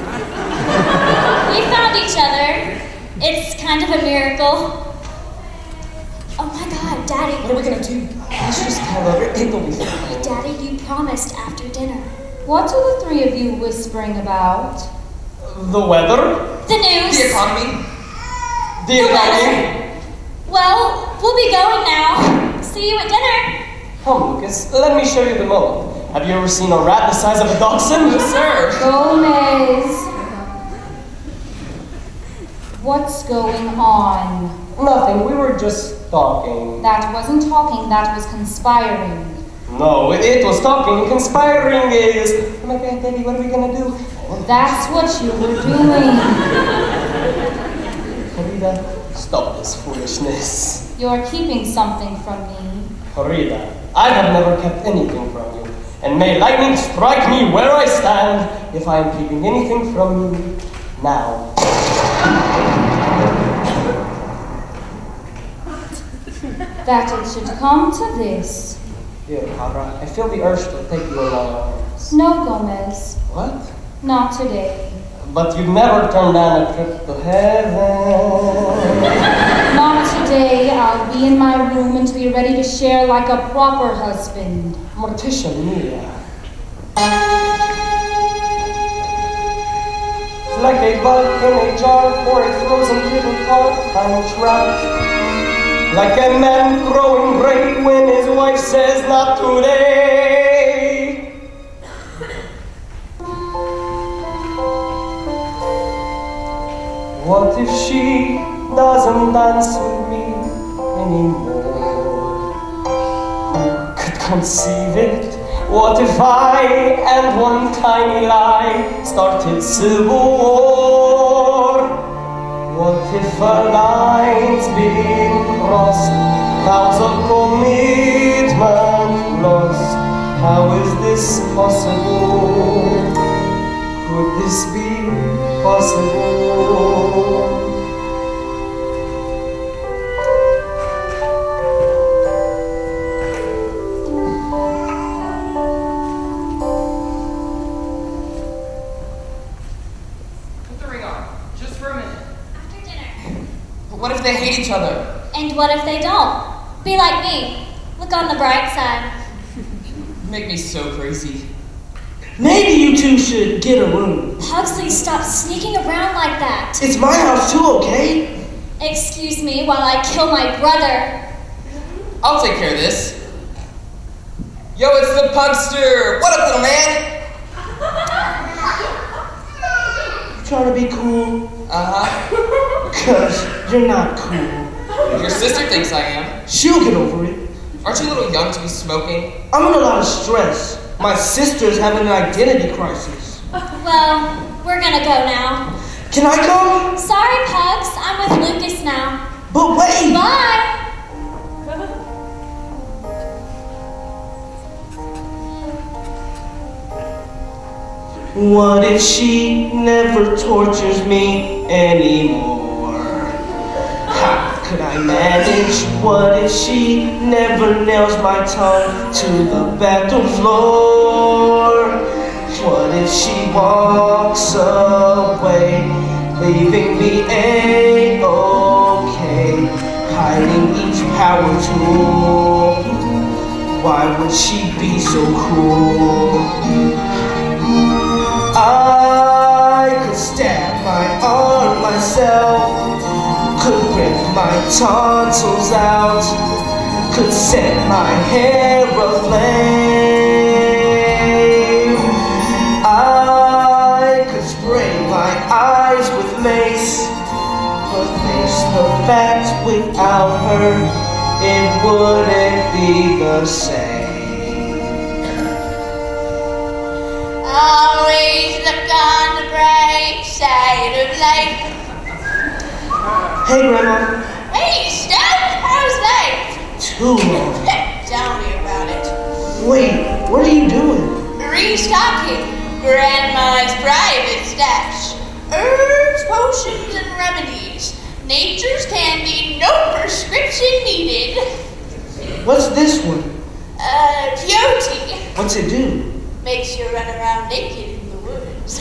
S2: We found each other. It's kind of a miracle. Oh my God, Daddy.
S3: What are we gonna do?
S5: Let's just tell her it will be fine.
S2: Hey, Daddy, you promised after dinner.
S4: What are the three of you whispering about?
S5: The weather?
S2: The news.
S3: The economy.
S5: The economy?
S2: Well, we'll be going now. See you at dinner.
S5: Come, Lucas, let me show you the mold. Have you ever seen a rat the size of a dachshund?
S3: No, sir.
S4: Gomez. What's going on?
S5: Nothing, we were just talking.
S4: That wasn't talking, that was conspiring.
S5: No, it, it was talking. Conspiring is... Oh my God, Daddy, what are we gonna do?
S4: That's what you were doing.
S5: Farida, stop this foolishness.
S4: You're keeping something from me.
S5: Farida, I have never kept anything from you. And may lightning strike me where I stand if I am keeping anything from you now.
S4: That it should come to this.
S5: Here, Kara, I feel the urge to take you in my arms.
S4: No, Gomez.
S5: What?
S4: Not today.
S5: But you'd never turn down a trip to heaven.
S4: Not today. I'll be in my room and be ready to share like a proper husband.
S5: Morticia mia. Like a bug in a jar for a frozen little heart, I'm trapped. Like a man growing great when his wife says not today. What if she doesn't dance with me anymore? Who could conceive it? What if I and one tiny lie started civil war? What if our lines been crossed, vows of commitment lost? How is this possible? Could this be possible?
S3: What if they hate each other?
S2: And what if they don't? Be like me. Look on the bright side.
S3: You make me so crazy.
S6: Maybe you two should get a room.
S2: Pugsley, stop sneaking around like that.
S6: It's my house too, okay?
S2: Excuse me while I kill my brother.
S3: I'll take care of this. Yo, it's the Pugster! What up, little man?
S6: You trying to be cool?
S3: Uh-huh.
S6: Cause you're not cool.
S3: Your sister thinks I am.
S6: She'll get over it.
S3: Aren't you a little young to be smoking?
S6: I'm in a lot of stress. My sister's having an identity crisis.
S2: Well, we're gonna go now.
S6: Can I come?
S2: Sorry, Pugs. I'm with Lucas now.
S6: But wait!
S2: Bye!
S6: What if she never tortures me anymore? How could I manage? What if she never nails my tongue to the bathroom floor? What if she walks away, leaving me A-okay, hiding each power tool? Why would she be so cruel? I could stab my arm myself, could rip my tonsils out, could set my hair aflame. I could spray my eyes with mace, the facts without her, it wouldn't be the same.
S7: Always look on the bright side of life.
S6: Hey, Grandma.
S7: Hey, Steph, how's life?
S6: Too long.
S7: Tell me about it.
S6: Wait, what are you doing?
S7: Restocking Grandma's private stash. Herbs, potions, and remedies. Nature's candy, no prescription needed.
S6: What's this one?
S7: Uh, peyote.
S6: What's it do?
S7: Makes you run around naked in the woods.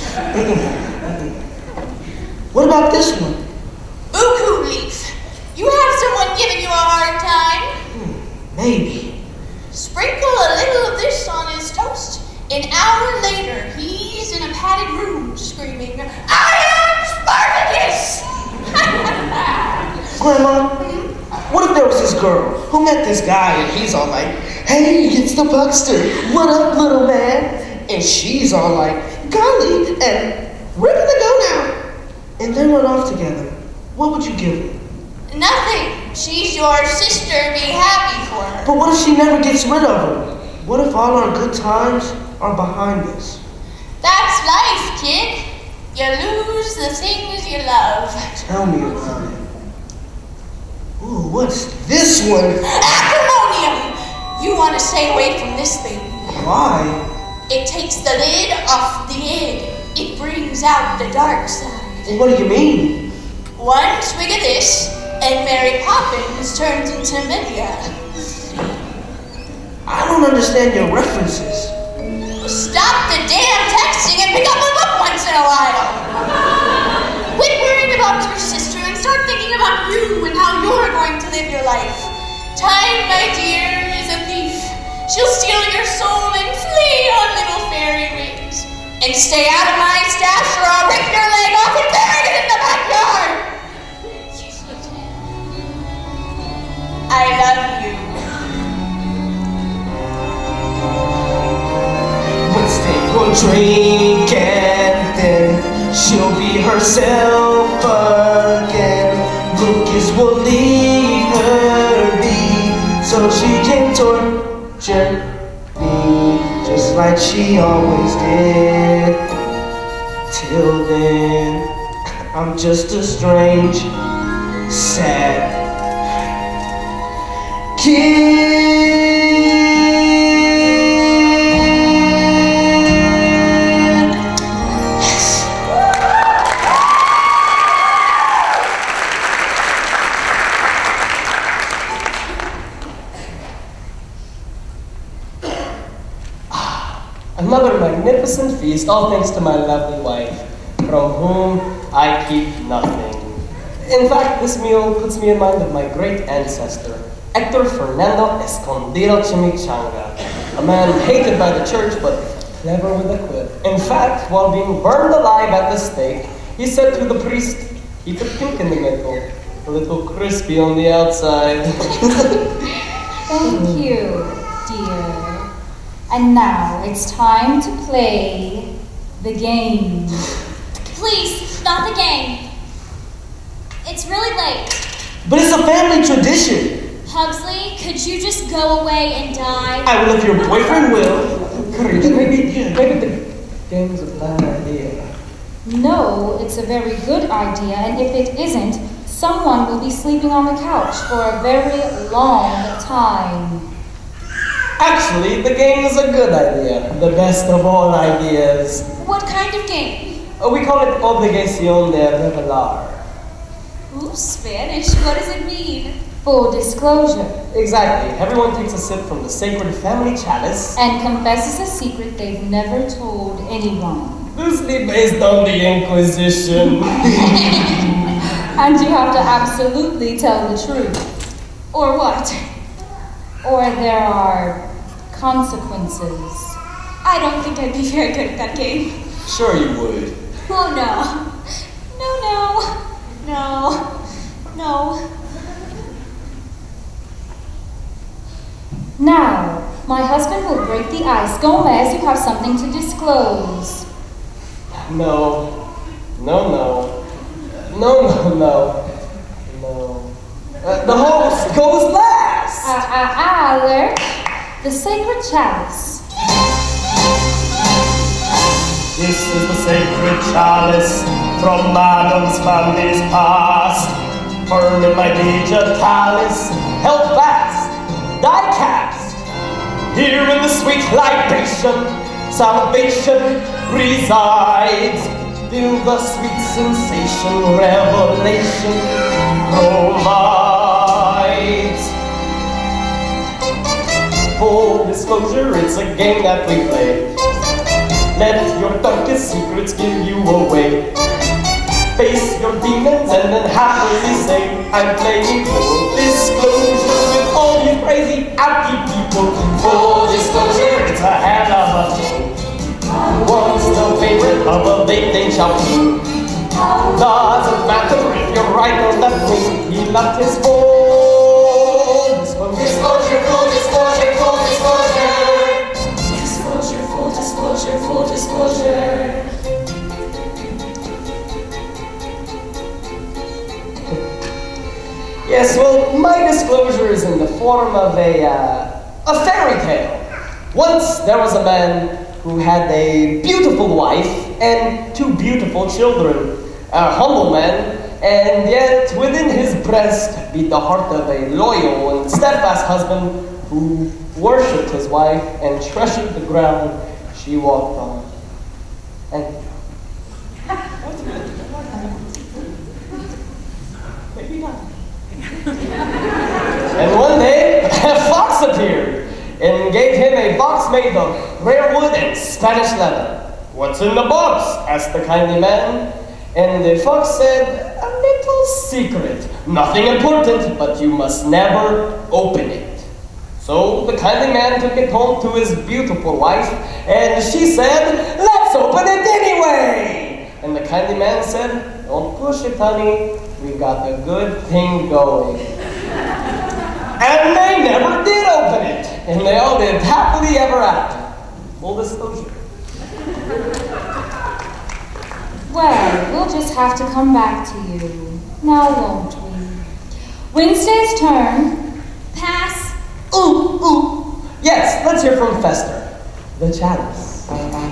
S6: What about this one?
S7: Buku leaf. You have someone giving you a hard time?
S6: Hmm, maybe.
S7: Sprinkle a little of this on his toast. An hour later, he's in a padded room screaming, I am Spartacus!
S6: Grandma, what if there was this girl who met this guy and he's all like, hey, it's the Buckster. What up, little man? And she's all like, golly, and ready to go now. And they run off together. What would you give her?
S7: Nothing. She's your sister. Be happy for her.
S6: But what if she never gets rid of her? What if all our good times are behind us?
S7: That's life, kid. You lose the things you love.
S6: Tell me about it. Ooh, what's this one?
S7: Acrimonium! You want to stay away from this thing.
S6: Why?
S7: It takes the lid off the egg. It brings out the dark side.
S6: What do you mean?
S7: One swig of this, and Mary Poppins turns into Medea.
S6: I don't understand your references.
S7: Stop the damn texting and pick up a book once in a while. Quit worrying about your sister and start thinking about you and how you're going to live your life. Time, my dear, is a thief. She'll steal your soul and flee on little fairy wings. And stay out of my stash or I'll rip your leg off and bury it in the backyard. Yes, Lieutenant. I love you.
S6: Wednesday will drink and then she'll be herself again. Lucas will leave her be so she can torture me just like she always did. Till then, I'm just a strange, sad kid.
S5: Another magnificent feast, all thanks to my lovely wife, from whom I keep nothing. In fact, this meal puts me in mind of my great ancestor, Hector Fernando Escondido Chimichanga, a man hated by the church, but clever with a quip. In fact, while being burned alive at the stake, he said to the priest, keep it pink in the middle, a little crispy on the outside.
S4: Thank you, dear. And now it's time to play the game.
S2: Please, not the game. It's really late.
S6: But it's a family tradition.
S2: Pugsley, could you just go away and die?
S6: I will if your boyfriend will.
S5: Maybe, maybe the game's a bad idea.
S4: No, it's a very good idea, and if it isn't, someone will be sleeping on the couch for a very long time.
S5: Actually, the game is a good idea. The best of all ideas.
S2: What kind of game?
S5: Uh, we call it obligación de revelar.
S2: Ooh, Spanish. What does it mean?
S4: Full disclosure.
S5: Exactly. Everyone takes a sip from the sacred family chalice.
S4: And confesses a secret they've never told anyone.
S5: Loosely based on the Inquisition.
S4: And you have to absolutely tell the truth.
S2: Or what?
S4: Or there are consequences.
S2: I don't think I'd be very good at that game.
S5: Sure you would.
S2: Oh, no. No, no. No. No.
S4: Now, my husband will break the ice. Gomez, you have something to disclose.
S5: No. No, no. No, no, no. No. goes last?
S4: Ah, ah, ah, Alek. The sacred chalice.
S5: This is the sacred chalice from Addams Family's past. Firm in my digitalis, held fast, die cast. Here in the sweet libation, salvation resides. Feel the sweet sensation revelation provides. Full disclosure, it's a game that we play. Let your darkest secrets give you away. Face your demons and then happily say, I'm playing full disclosure with all you crazy outy people. Full disclosure, it's a hell of a thing. Once the favorite of a big thing shall be. Doesn't matter if you're right or left wing, he left his full disclosure. Disclosure, full disclosure, full disclosure. Disclosure, full disclosure, full disclosure. Yes, well, my disclosure is in the form of a, uh, a fairy tale. Once there was a man who had a beautiful wife and two beautiful children. A humble man, and yet within his breast beat the heart of a loyal and steadfast husband who worshipped his wife and treasured the ground she walked on. And maybe not. And one day, a fox appeared and gave him a box made of rare wood and Spanish leather. What's in the box? Asked the kindly man. And the fox said, a little secret. Nothing important, but you must never open it. So the kindly man took it home to his beautiful wife, and she said, let's open it anyway. And the kindly man said, don't push it, honey. We've got a good thing going. And they never did open it. And they all lived happily ever after. Full disclosure.
S4: Well, we'll just have to come back to you. Now, won't we? Wednesday's turn.
S2: Pass.
S5: Ooh, ooh. Yes, let's hear from Fester, the chalice.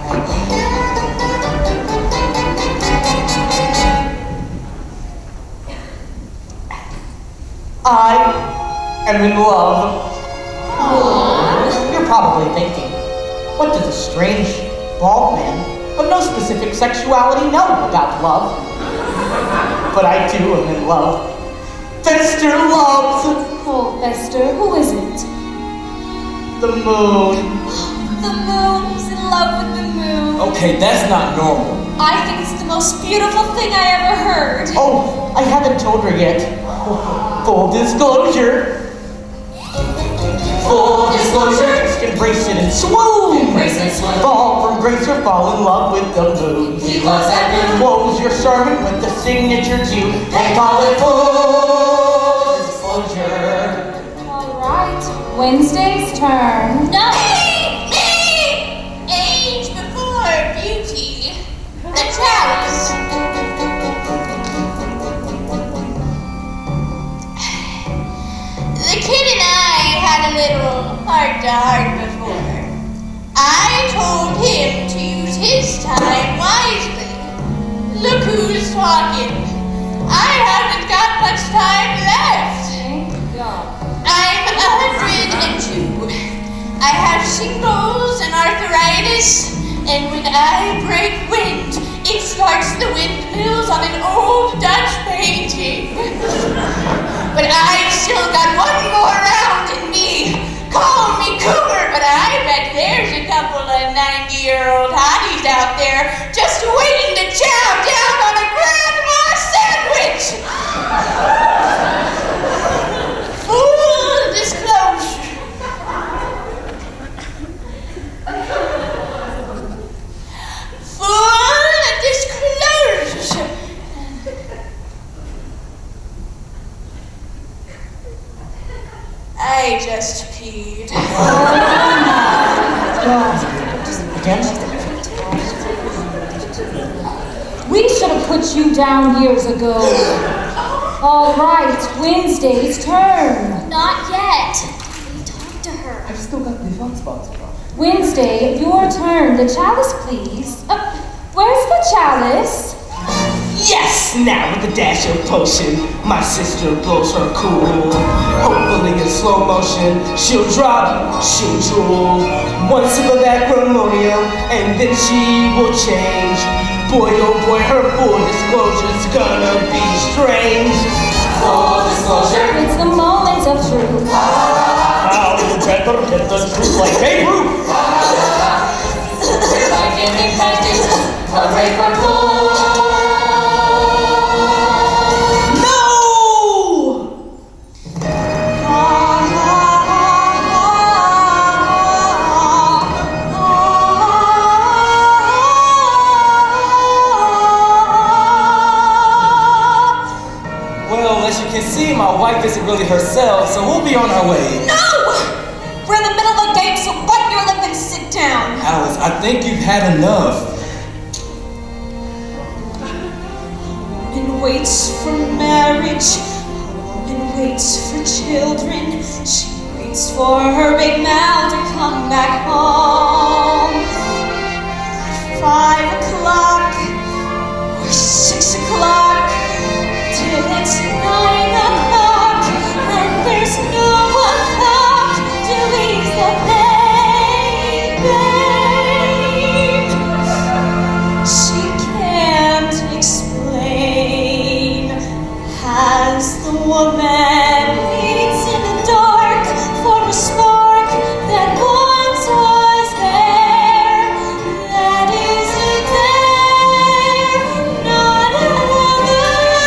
S5: I am in love.
S2: Aww.
S9: You're probably thinking, what does a strange, bald man with no specific sexuality know about love? But I too am in love. Fester loves
S4: Oh, Fester, who is it?
S9: the moon.
S2: The moon. He's in love with the moon.
S8: Okay, that's not normal.
S2: I think it's the most beautiful thing I ever heard.
S9: Oh, I haven't told her yet. Full disclosure. Full disclosure. Embrace it and swoon.
S3: Embrace and swoon.
S9: Fall from grace or fall in love with the moon.
S3: He loves that moon.
S9: Close your sermon with the signature tune and call it full disclosure.
S4: All right, Wednesday's turn.
S2: No.
S7: Age before beauty. The chalice. The kid and I had a little heart-to-heart before. I told him to use his time wisely. Look who's talking. I haven't got much time left.
S4: Thank God.
S7: I'm a hundred and two. I have shingles and arthritis, and when I break wind, it starts the windmills on an old Dutch painting. But I've still got one more round in me. Call me cougar, but I bet there's a couple of ninety-year-old hotties out there just waiting to chow down on a grandma sandwich. Full disclosure. Full disclosure. I just peed.
S9: Again?
S4: We should have put you down years ago. All right, Wednesday's turn.
S2: Not yet. Talk to her.
S8: I've still got the hot spots, bro.
S4: Wednesday, your turn. The chalice, please. Uh, where's the chalice?
S6: Yes! Now with a dash of potion, my sister blows her cool. Hopefully in slow motion, she'll drop, she'll drool. One sip of acrimonium, and then she will change. Boy, oh boy, her full disclosure's gonna be strange.
S3: Full disclosure.
S4: It's the moment of truth.
S5: How you better get the truth like Babe Ruth.
S3: We're like any practice, hooray for full.
S8: See, my wife isn't really herself, so we'll be on our way.
S7: No! We're in the middle of a game, so bite your lip and sit down.
S8: Alice, I think you've had enough.
S7: Woman waits for marriage. Woman waits for children. She waits for her big mouth to come back home. Five o'clock or six o'clock till it's nine o'clock, and there's no one left to ease the pain, babe. She can't explain. Has the woman waits in the dark for a spark that once was there, that isn't there, not another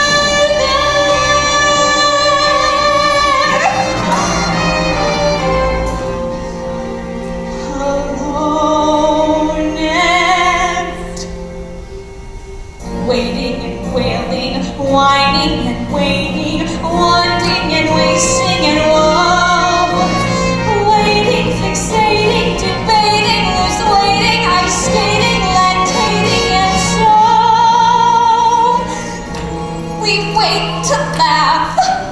S7: alone and waiting and wailing, whining and waiting, wanting and wasting and woe, waiting, fixating, debating, loose waiting, ice skating, lactating, and so we wait to laugh,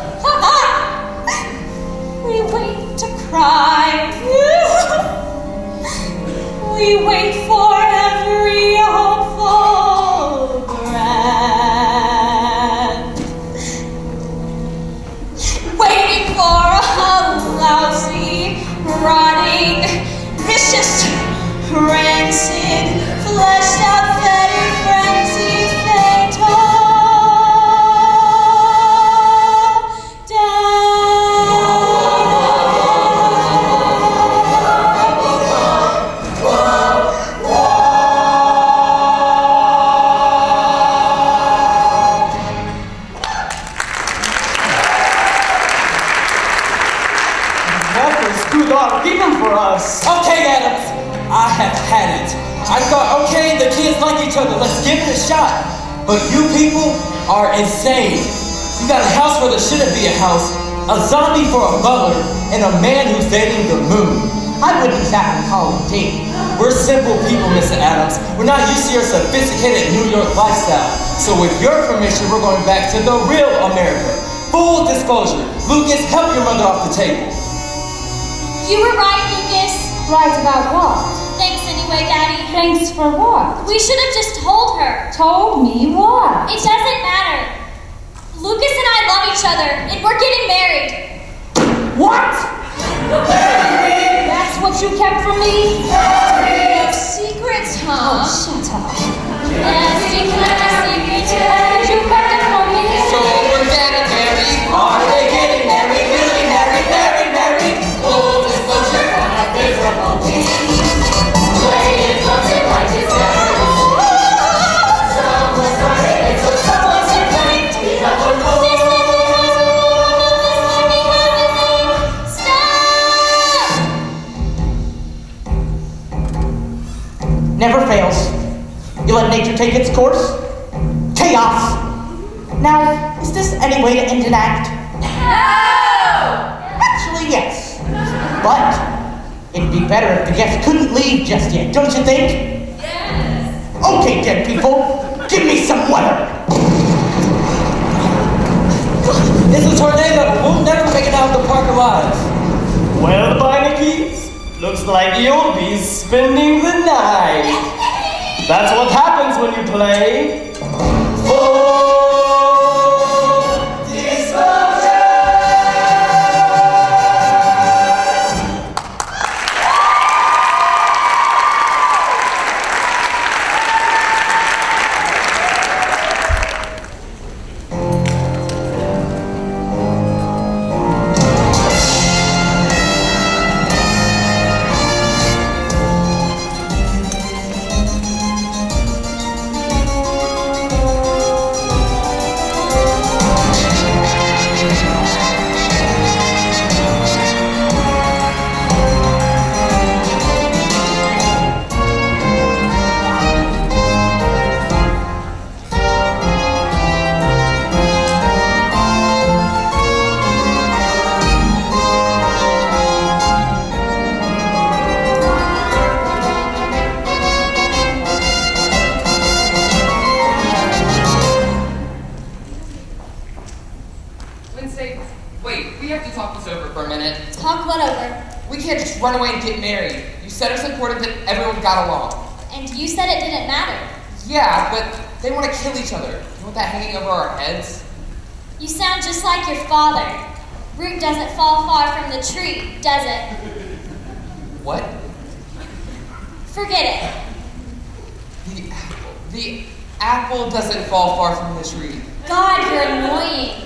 S7: we wait to cry. We wait for every hopeful breath. Waiting for a lousy, rotting, vicious, rancid, fleshed out, fettered, frenzied, fatal death.
S5: For us.
S8: Okay, Addams, I have had it. I thought, okay, the kids like each other, let's give it a shot. But you people are insane. You got a house where there shouldn't be a house, a zombie for a butler, and a man who's dating the moon.
S9: I wouldn't exactly call it dating.
S8: We're simple people, Mister Addams. We're not used to your sophisticated New York lifestyle. So with your permission, we're going back to the real America. Full disclosure, Lucas, help your mother off the table.
S2: You were right, Lucas.
S4: Right about what?
S2: Thanks anyway, Daddy.
S4: Thanks for what?
S2: We should have just told her.
S4: Told me what?
S2: It doesn't matter. Lucas and I love each other, and we're getting married.
S4: What? That's what you kept from me?
S7: You have secrets, huh?
S4: Oh, shut up.
S2: Yes, we kept a secret too.
S4: And you kept it from me?
S3: So we're getting married. Are they getting married? Really married, married, married. Full disclosure on a miserable team. Playing closer like his dad. Someone started it, so someone should play. We have one more.
S2: This is impossible. This might be happening. Stop!
S9: Never fails. You let nature take its course? Chaos! Now, is this any way to end an act?
S2: No!
S9: Actually, yes. But it'd be better if the guests couldn't leave just yet, don't you think?
S2: Yes!
S9: Okay, dead people, give me some weather.
S8: was.
S5: Well, Beinecke's, looks like you'll be spending the night. That's what happens when you play full disclosure.
S3: Run away and get married. You said it was important that everyone got along.
S2: And you said it didn't matter.
S3: Yeah, but they want to kill each other. You want that hanging over our heads?
S2: You sound just like your father. Root doesn't fall far from the tree, does it?
S3: What?
S2: Forget it.
S3: The apple. The apple doesn't fall far from the tree.
S2: God, you're annoying.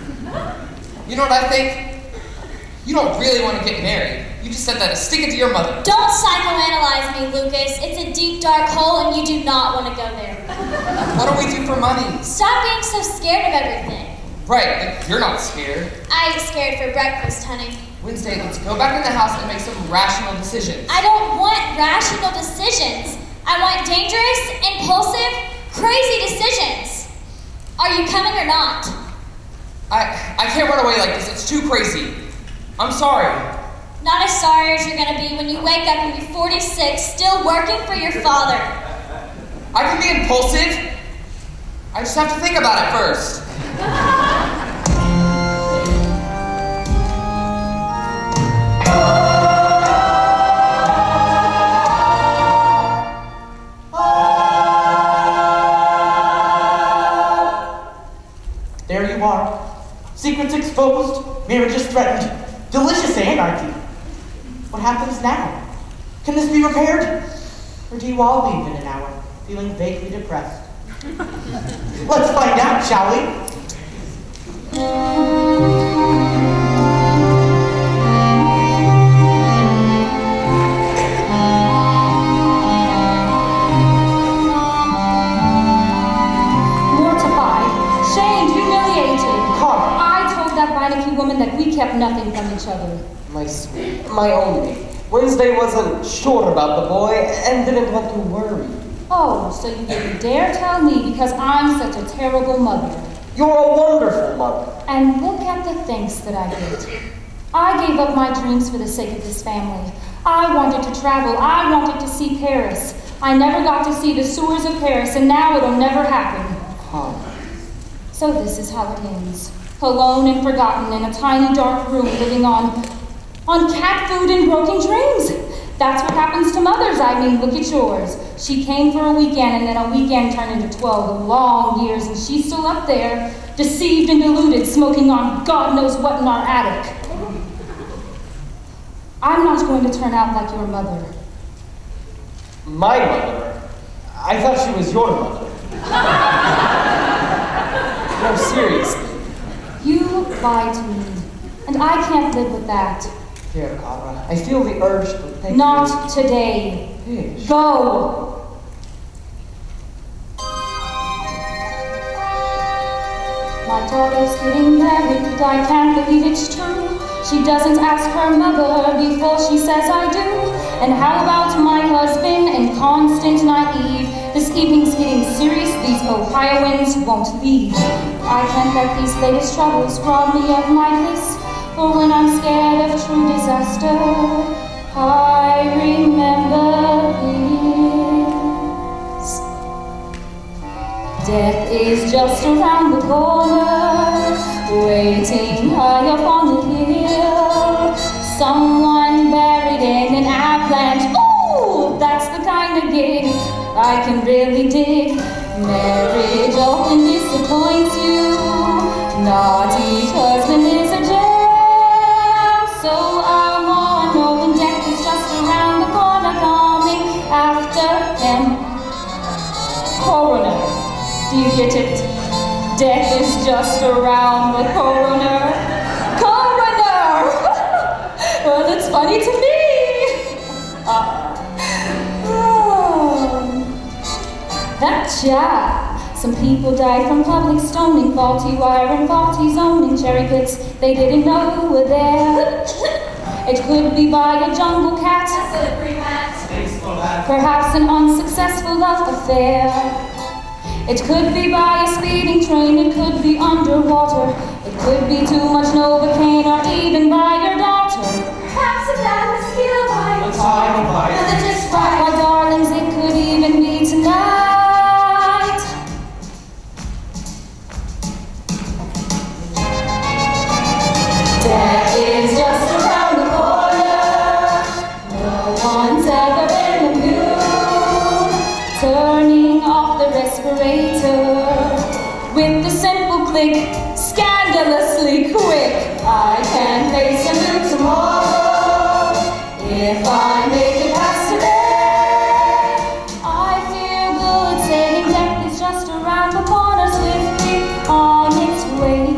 S3: You know what I think? You don't really want to get married. You just said that to stick it to your mother.
S2: Don't psychoanalyze me, Lucas. It's a deep, dark hole, and you do not want to go there.
S3: What do we do for money?
S2: Stop being so scared of everything.
S3: Right, like you're not scared.
S2: I ate scared for breakfast, honey.
S3: Wednesday, let's go back in the house and make some rational decisions.
S2: I don't want rational decisions. I want dangerous, impulsive, crazy decisions. Are you coming or not?
S3: I I can't run away like this. It's too crazy. I'm sorry.
S2: Not as sorry as you're gonna be when you wake up and be forty-six, still working for your father.
S3: I can be impulsive. I just have to think about it first.
S9: There you are. Secrets exposed, marriages threatened. Delicious anarchy. What happens now? Can this be repaired? Or do you all leave in an hour, feeling vaguely depressed? Let's find out, shall we?
S4: Mortified, shamed, humiliated.
S5: Come.
S4: I told that Beinecke woman that we kept nothing from each other.
S5: My sweet, my only. Wednesday wasn't sure about the boy and didn't want to worry.
S4: Oh, so you didn't dare tell me because I'm such a terrible mother.
S5: You're a wonderful mother.
S4: And look at the things that I did. I gave up my dreams for the sake of this family. I wanted to travel. I wanted to see Paris. I never got to see the sewers of Paris, and now it'll never happen.
S5: Huh.
S4: So this is how it ends. Alone and forgotten in a tiny dark room living on, on cat food and broken dreams. That's what happens to mothers. I mean, look at yours. She came for a weekend, and then a weekend turned into twelve long years, and she's still up there, deceived and deluded, smoking on God knows what in our attic. I'm not going to turn out like your mother.
S5: My mother? I thought she was your mother. No, seriously.
S4: You lied to me, and I can't live with that.
S5: Dear Cara, I feel the urge to thank
S4: Not
S5: you.
S4: today.
S5: Ish.
S4: Go! My daughter's getting married, I can't believe it's true. She doesn't ask her mother before she says I do. And how about my husband and constant naive? This evening's getting serious, these Ohioans won't leave. I can't let these latest troubles rob me of my bliss. For when I'm scared of true disaster, I remember this. Death is just around the corner, waiting high up on the hill. I can really dig. Marriage often disappoints you. Not each husband is a gem. So I'm on knowing death is just around the corner, coming after him. Coroner, do you get it? Death is just around the corner. Coroner! Well, it's funny to me. Uh, oh. Gotcha. Some people die from public stoning, faulty wire and faulty zoning, cherry pits they didn't know were there. It could be by a jungle cat, perhaps an unsuccessful love affair. It could be by a speeding train, it could be underwater, it could be too much Novocaine, or even by your daughter. Perhaps a bad mosquito bite,
S1: a tiny bite,
S4: religious right. My darlings, it could even be tonight. Death is just around the corner. No one's ever been immune. Turning off the respirator with the simple click, scandalously quick. I can face a new tomorrow if I make it past today. I feel good saying death is just around the corner, swiftly on its way.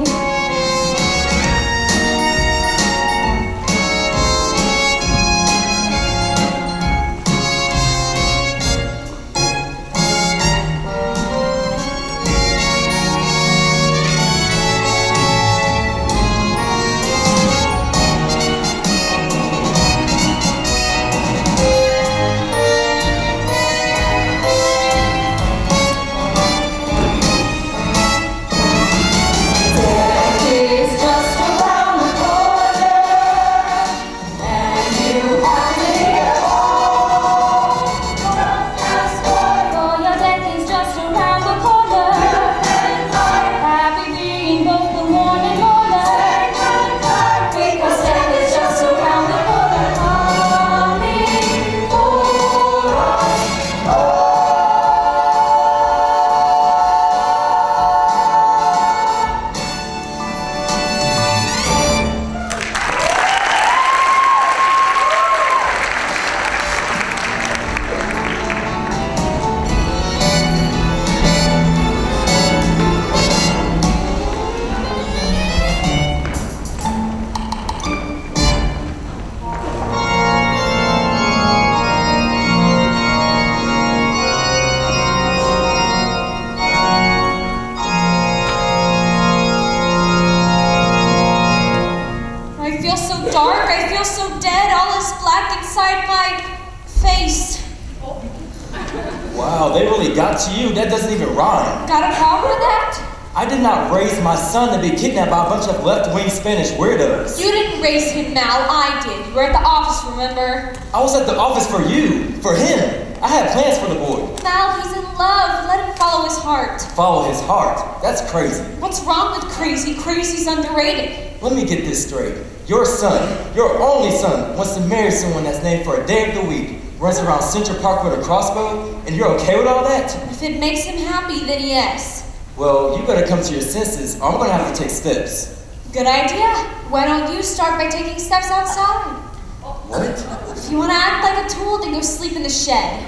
S8: Got to you, that doesn't even rhyme.
S4: Got a problem with that?
S8: I did not raise my son to be kidnapped by a bunch of left-wing Spanish weirdos.
S7: You didn't raise him, Mal. I did. You were at the office, remember?
S8: I was at the office for you, for him. I had plans for the boy.
S7: Mal, he's in love. Let him follow his heart.
S8: Follow his heart? That's crazy.
S7: What's wrong with crazy? Crazy's underrated.
S8: Let me get this straight. Your son, your only son, wants to marry someone that's named for a day of the week, runs around Central Park with a crossbow, and you're okay with all that?
S7: If it makes him happy, then yes.
S8: Well, you better come to your senses, or I'm gonna have to take steps.
S7: Good idea. Why don't you start by taking steps outside?
S8: What?
S7: If you want to act like a tool, then go sleep in the shed.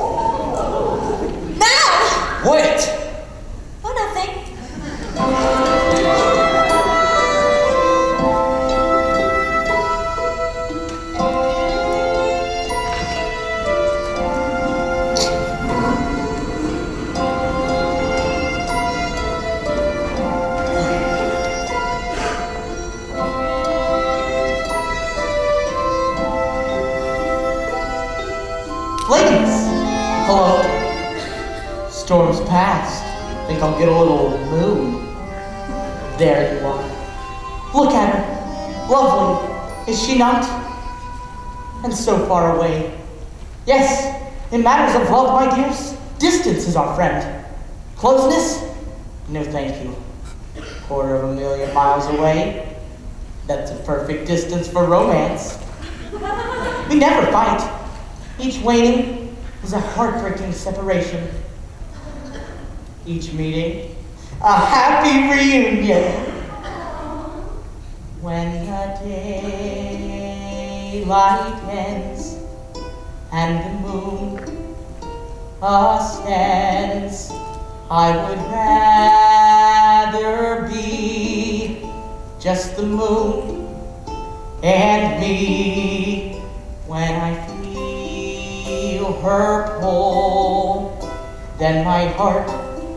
S7: Mal!
S8: Wait!
S7: Oh, nothing.
S9: Hello. Storm's past. Think I'll get a little moon. There you are. Look at her. Lovely, is she not? And so far away. Yes, in matters of love, my dears, distance is our friend. Closeness? No thank you. Quarter of a million miles away. That's a perfect distance for romance. We never fight. Each waning, was a heartbreaking separation. Each meeting, a happy reunion. When the daylight ends and the moon ascends, I would rather be just the moon and me. When I feel her pull, then my heart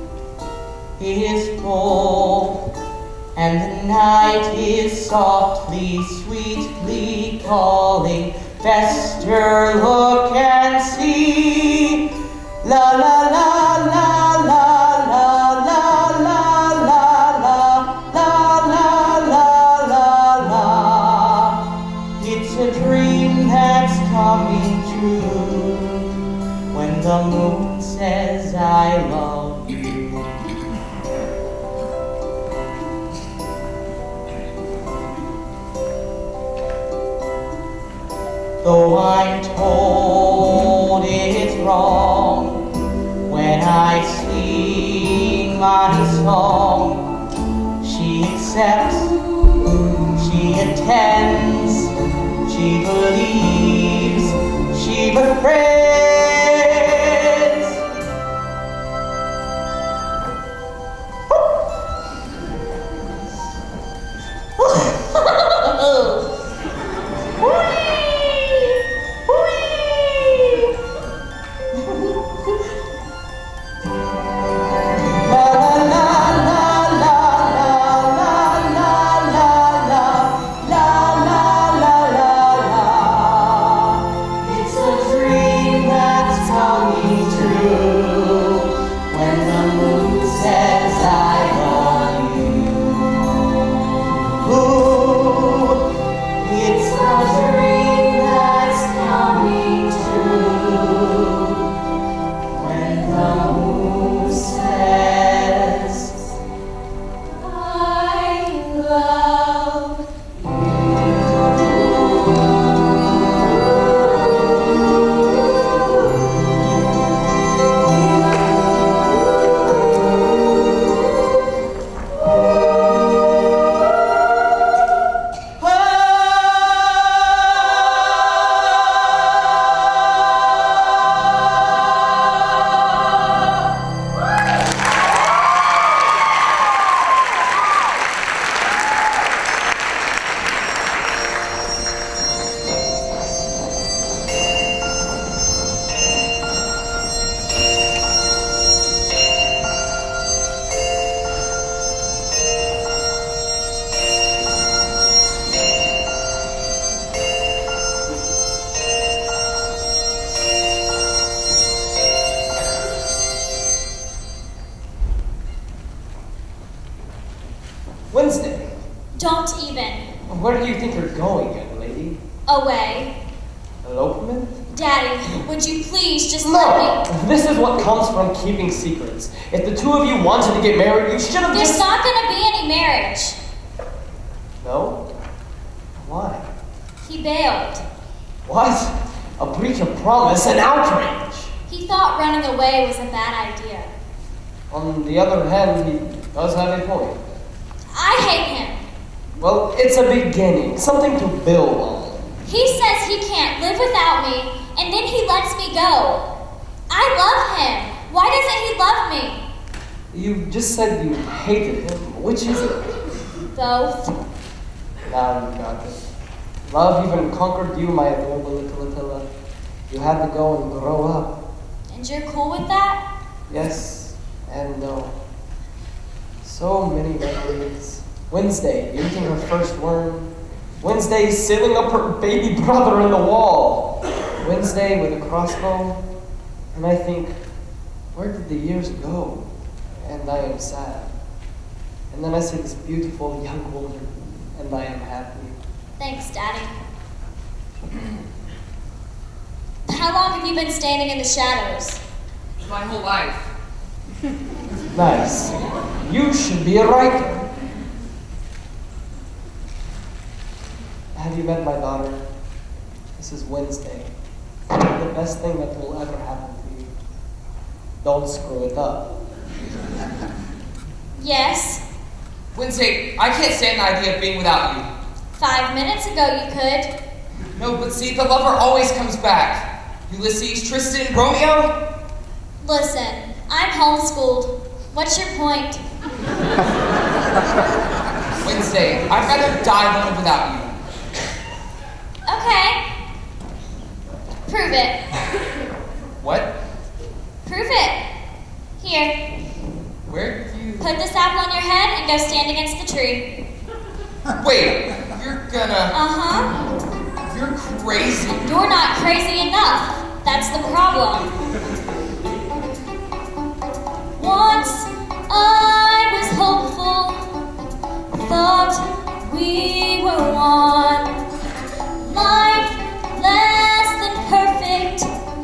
S9: is full, and the night is softly, sweetly calling. Fester, look and see. La la la la la la la la la la la la la la la. It's a dream that's coming true when the moon says I love you. Though I'm told it's wrong when I sing my song, she accepts, she attends, she believes, she befriends. Wednesday.
S2: Don't even.
S9: Where do you think you're going, young lady?
S2: Away.
S9: Elopement?
S2: Daddy, would you please just
S9: No!
S2: let me...
S9: This is what comes from keeping secrets. If the two of you wanted to get married, you should have
S2: There's
S9: just...
S2: not gonna be any marriage.
S9: No? Why?
S2: He bailed.
S9: What? A breach of promise, an outrage!
S2: He thought running away was a bad idea.
S9: On the other hand, he does have a point.
S2: I hate him.
S9: Well, it's a beginning, something to build on.
S2: He says he can't live without me, and then he lets me go. I love him. Why doesn't he love me?
S9: You just said you hated him. Which is it?
S2: Both.
S9: Now you got it. Love even conquered you, my adorable little Attila. You had to go and grow up.
S2: And you're cool with that?
S9: Yes and no. So many memories. Wednesday, eating her first worm. Wednesday, sealing up her baby brother in the wall. Wednesday with a crossbow. And I think, where did the years go? And I am sad. And then I see this beautiful young woman, and I am happy.
S2: Thanks, Daddy. How long have you been standing in the shadows?
S3: My whole life.
S9: Nice. You should be a writer. Have you met my daughter? This is Wednesday.
S5: The best thing that will ever happen to you. Don't screw it up.
S2: Yes.
S3: Wednesday, I can't stand the idea of being without you.
S2: Five minutes ago you could.
S3: No, but see, the lover always comes back. Ulysses, Tristan, Romeo?
S2: Listen, I'm homeschooled. What's your point?
S3: Wednesday, I'd rather die than live without you.
S2: Okay. Prove it.
S3: What?
S2: Prove it. Here.
S3: Where do you...
S2: Put this apple on your head and go stand against the tree.
S3: Wait, you're gonna...
S2: Uh-huh.
S3: You're crazy.
S2: You're not crazy enough. That's the problem. Once I was hopeful, thought we were one. Life less than perfect,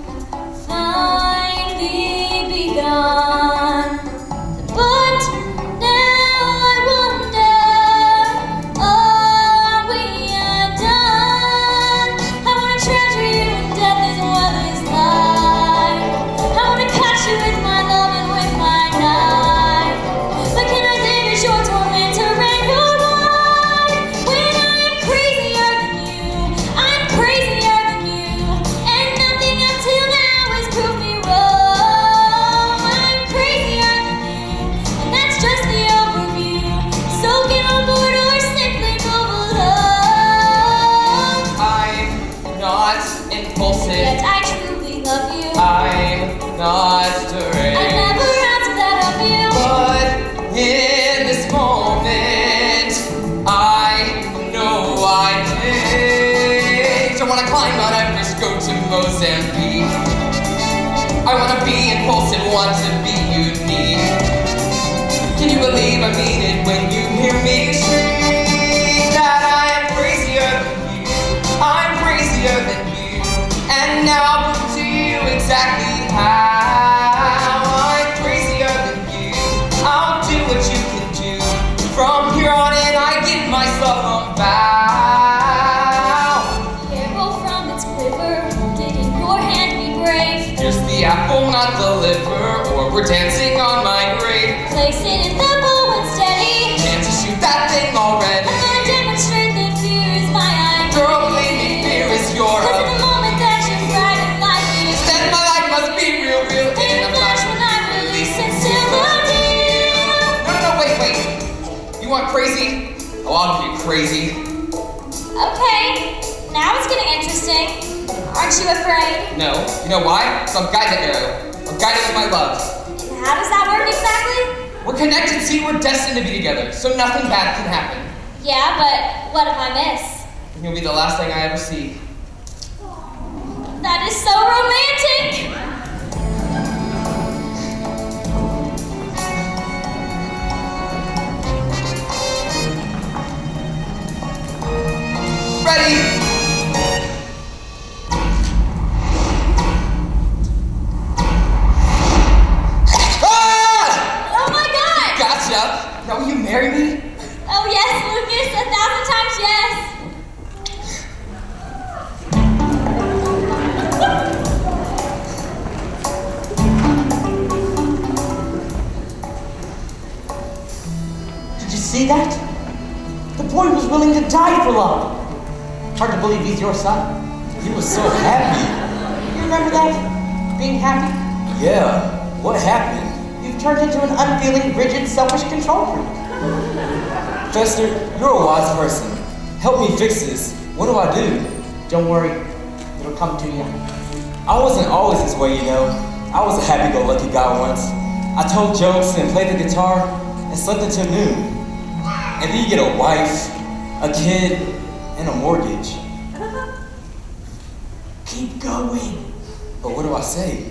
S2: finally begun. But now I wonder, are we undone? I wanna treasure you in death as well as life. I wanna catch you with my love and with my knife. But can I live as your tormentor and your wife? When I am crazier than you, I'm crazier than you, and nothing until now has proved me wrong. I'm crazier than you, and that's just the overview. So get on board or simply move along.
S3: I'm not impulsive.
S2: Yet I truly love you.
S3: I'm not
S2: I
S3: deranged.
S2: never asked that of you.
S3: But in this moment, I know I did. I wanna climb Mount Everest, go to Mozambique. I wanna be impulsive, want to be unique. Can you believe I mean it when you hear me shriek that I am crazier than you? I'm crazier than you, and now I'll prove to you exactly how. I'm crazier than you. I'll do what you can do. From here on in, I give myself a vow.
S2: The arrow from its quiver, did in your hand be brave.
S3: Here's the apple, not the liver, or we're dancing on my grave.
S2: Place it in the bow and steady.
S3: Can't you shoot that thing already?
S2: I'm gonna demonstrate that fear is my idea.
S3: Girl, believe me, fear is your
S2: Cause in the moment that you're frightened like this,
S3: then my life must be real, real.
S2: in
S3: In
S2: a
S3: a
S2: flash
S3: flash.
S2: when I release and seal the deal.
S3: No, no, no, wait, wait. You want crazy? Oh, I'll give you crazy.
S2: Okay, now it's getting interesting. Aren't you afraid?
S3: No. You know why? So I'm guided, Arrow. I'm guided with my love.
S2: And how does that work exactly?
S3: We're connected, see, we're destined to be together, so nothing bad can happen.
S2: Yeah, but what if I miss?
S3: You'll be the last thing I ever see.
S2: That is so romantic!
S3: Ready? Ah!
S2: Oh my god!
S3: Gotcha! Now will you marry me?
S2: Oh yes, Lucas, a thousand times yes!
S9: Did you see that? The boy was willing to die for love. Hard to believe he's your son.
S8: He was so happy.
S9: You remember that? Being happy?
S8: Yeah. What happened?
S9: You've turned into an unfeeling, rigid, selfish control freak.
S8: Fester, you're a wise person. Help me fix this. What do I do?
S9: Don't worry, it'll come to you.
S8: I wasn't always this way, you know. I was a happy-go-lucky guy once. I told jokes and played the guitar and slept until noon. And then you get a wife, a kid, and a mortgage.
S9: Keep going.
S8: But what do I say?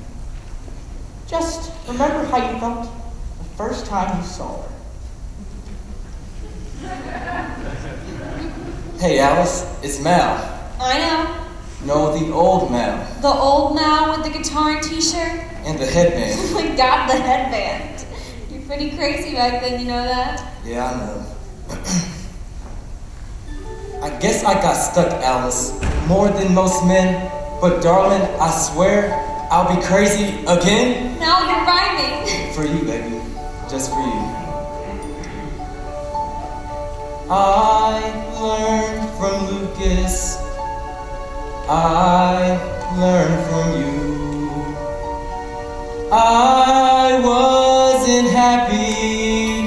S9: Just remember how you felt the first time you saw her.
S8: Hey, Alice, it's Mal.
S4: I know.
S8: No, the old Mal.
S4: The old Mal with the guitar and t-shirt.
S8: And the headband.
S4: Oh my god, the headband. You're pretty crazy back then, you know that?
S8: Yeah, I know. I guess I got stuck, Alice. More than most men, But darling, I swear, I'll be crazy again.
S2: Now you're rhyming.
S8: For you, baby. Just for you. I learned from Lucas. I learned from you. I wasn't happy.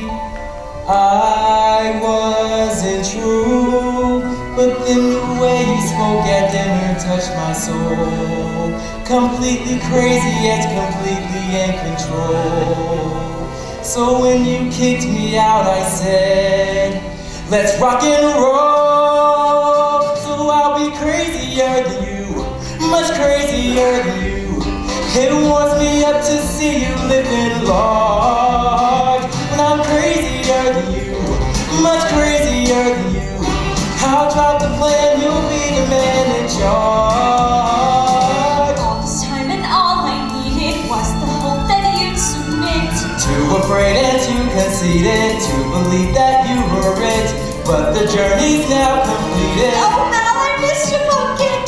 S8: I wasn't true. But then the way you spoke at dinner touched my soul. Completely crazy yet completely in control. So when you kicked me out, I said, let's rock and roll. So I'll be crazier than you, much crazier than you. It warms me up to see you living large. When I'm crazier than you, much crazier than you. I'll drop the plan, you'll be the man in charge.
S2: All this time and all I needed was the hope that you'd submit.
S8: Too afraid and too conceited to believe that you were it. But the journey's now completed.
S2: Oh, Mal, I missed you pumpkin.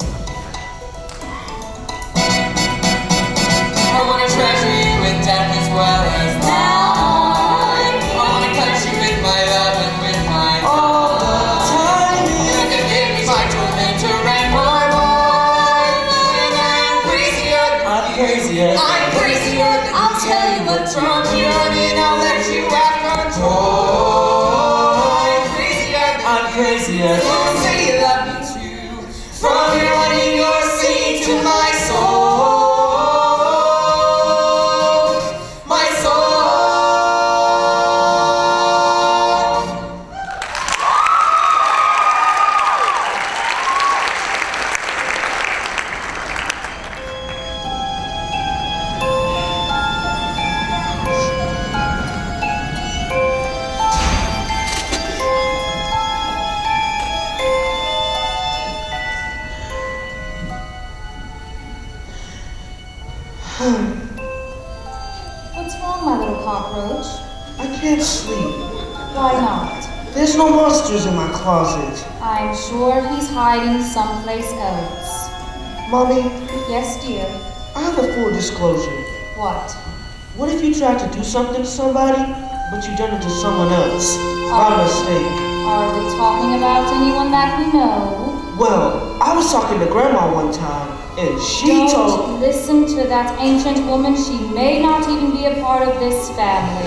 S3: I wanna treasure you in death as well as life. I wanna touch you with my love and with my all the time. You can give me my tormentor and my mind. And I'm crazier than
S8: I'm crazier.
S3: I'm crazier than
S2: I'll tell you what's wrong
S3: here, and I'll let you have control. I'm crazier than
S8: I'm crazier.
S3: Don't say you love me too. From your running your sea to my soul. My soul.
S4: What's wrong, my little cockroach?
S6: I can't sleep.
S4: Why not?
S6: There's no monsters in my closet.
S4: I'm sure he's hiding someplace else.
S6: Mommy,
S4: Yes, dear.
S6: I have a full disclosure.
S4: What?
S6: What if you tried to do something to somebody, but you done it to someone else? By
S4: Oh.
S6: mistake.
S4: Are we talking about anyone that we know?
S6: Well, I was talking to Grandma one time, and she
S4: Don't
S6: told...
S4: listen to that ancient woman. She may not even be a part of this family.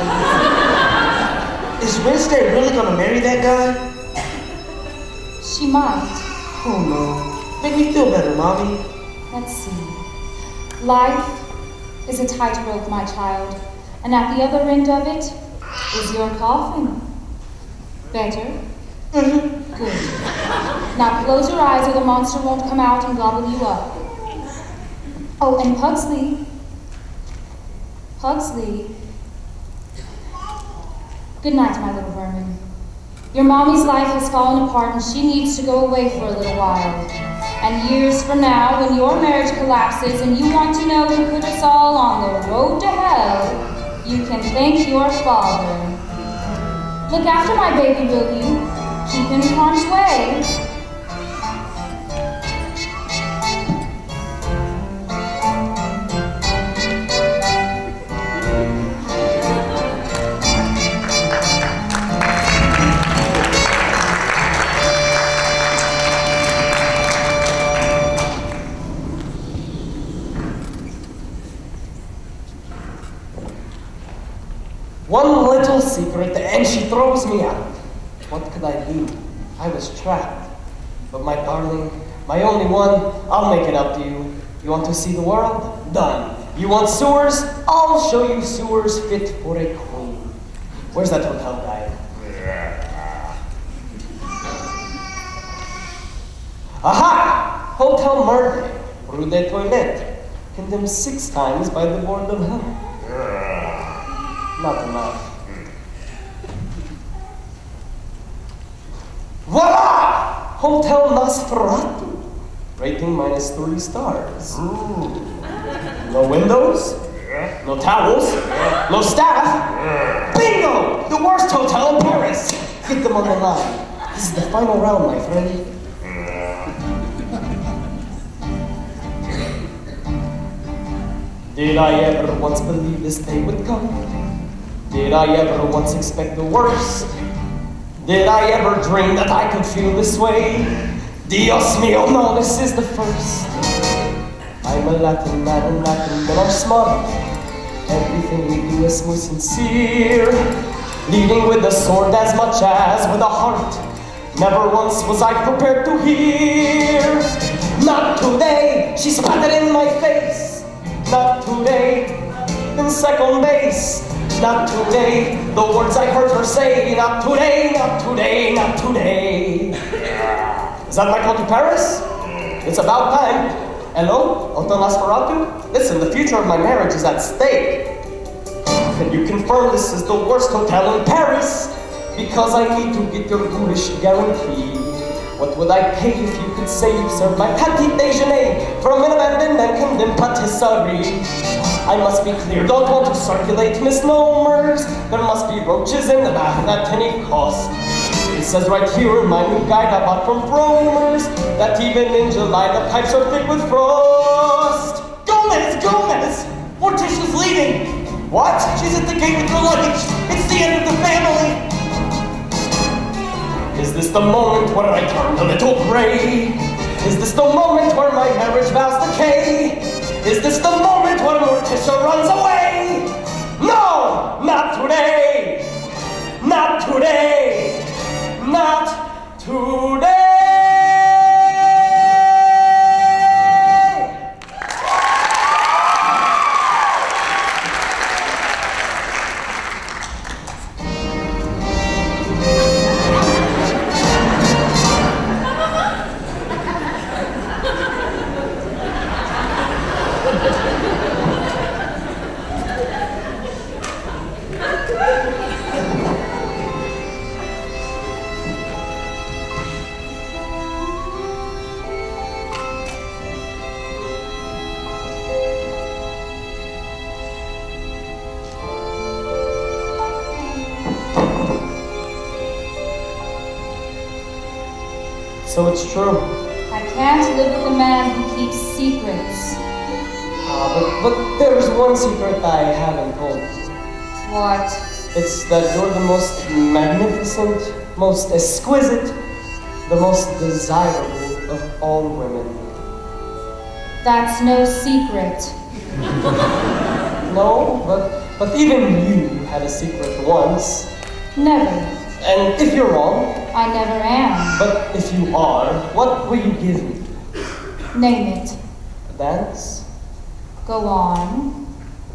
S6: Is Wednesday really gonna marry that guy?
S4: She might.
S6: Oh no. Make me feel better, Mommy.
S4: Let's see. Life is a tightrope, my child, and at the other end of it is your coffin. Better?
S6: Mm-hmm.
S4: Good. Now close your eyes or the monster won't come out and gobble you up. Oh, and Pugsley. Pugsley. Good night, my little vermin. Your mommy's life has fallen apart and she needs to go away for a little while. And years from now, when your marriage collapses and you want to know who put us all on the road to hell, you can thank your father. Look after my baby, will you? Keep him in harm's way.
S5: One little secret, and she throws me out. What could I do? I was trapped. But my darling, my only one, I'll make it up to you. You want to see the world? Done. You want sewers? I'll show you sewers fit for a queen. Where's that hotel guy? Aha! Hotel Murder, Rue des Toilettes. Condemned six times by the Board of Health. Not enough. Voila! Hotel Nosferatu. Rating minus three stars. No windows? No towels? No staff? Bingo! The worst hotel in Paris! Get them on the line. This is the final round, my friend. Did I ever once believe this day would come? Did I ever once expect the worst? Did I ever dream that I could feel this way? Dios mío, no, this is the first. I'm a Latin man and Latin men are smart. Everything we do is muy sincere, leading with the sword as much as with a heart. Never once was I prepared to hear. Not today, she spat it in my face. Not today, in second base. Not today, the words I heard her say. Not today, not today, not today. Is that my call to Paris? It's about time. Hello, Otto Nosferatu? Listen, the future of my marriage is at stake. Can you confirm this is the worst hotel in Paris? Because I need to get your ghoulish guarantee. What would I pay if you could say you served my petit déjeuner from an abandoned and condemned patisserie? I must be clear, don't want to circulate misnomers. There must be roaches in the bath at any cost. It says right here in my new guide I bought from Fromers that even in July the pipes are thick with frost.
S9: Gomez, Gomez! Morticia's leaving!
S5: What?
S9: She's at the gate with her luggage. It's the end of the family.
S5: Is this the moment where I turn a little gray? Is this the moment where my marriage vows decay? Is this the moment when Morticia runs away? No! Not today! Not today! Not today! So it's true.
S4: I can't live with a man who keeps secrets.
S5: Ah, but, but there's one secret I haven't told you.
S4: What?
S5: It's that you're the most magnificent, most exquisite, the most desirable of all women.
S4: That's no secret.
S5: No, but, but even you had a secret once.
S4: Never.
S5: And if you're wrong,
S4: I never am.
S5: but if you are, what will you give me?
S4: Name it.
S5: A dance?
S4: Go on.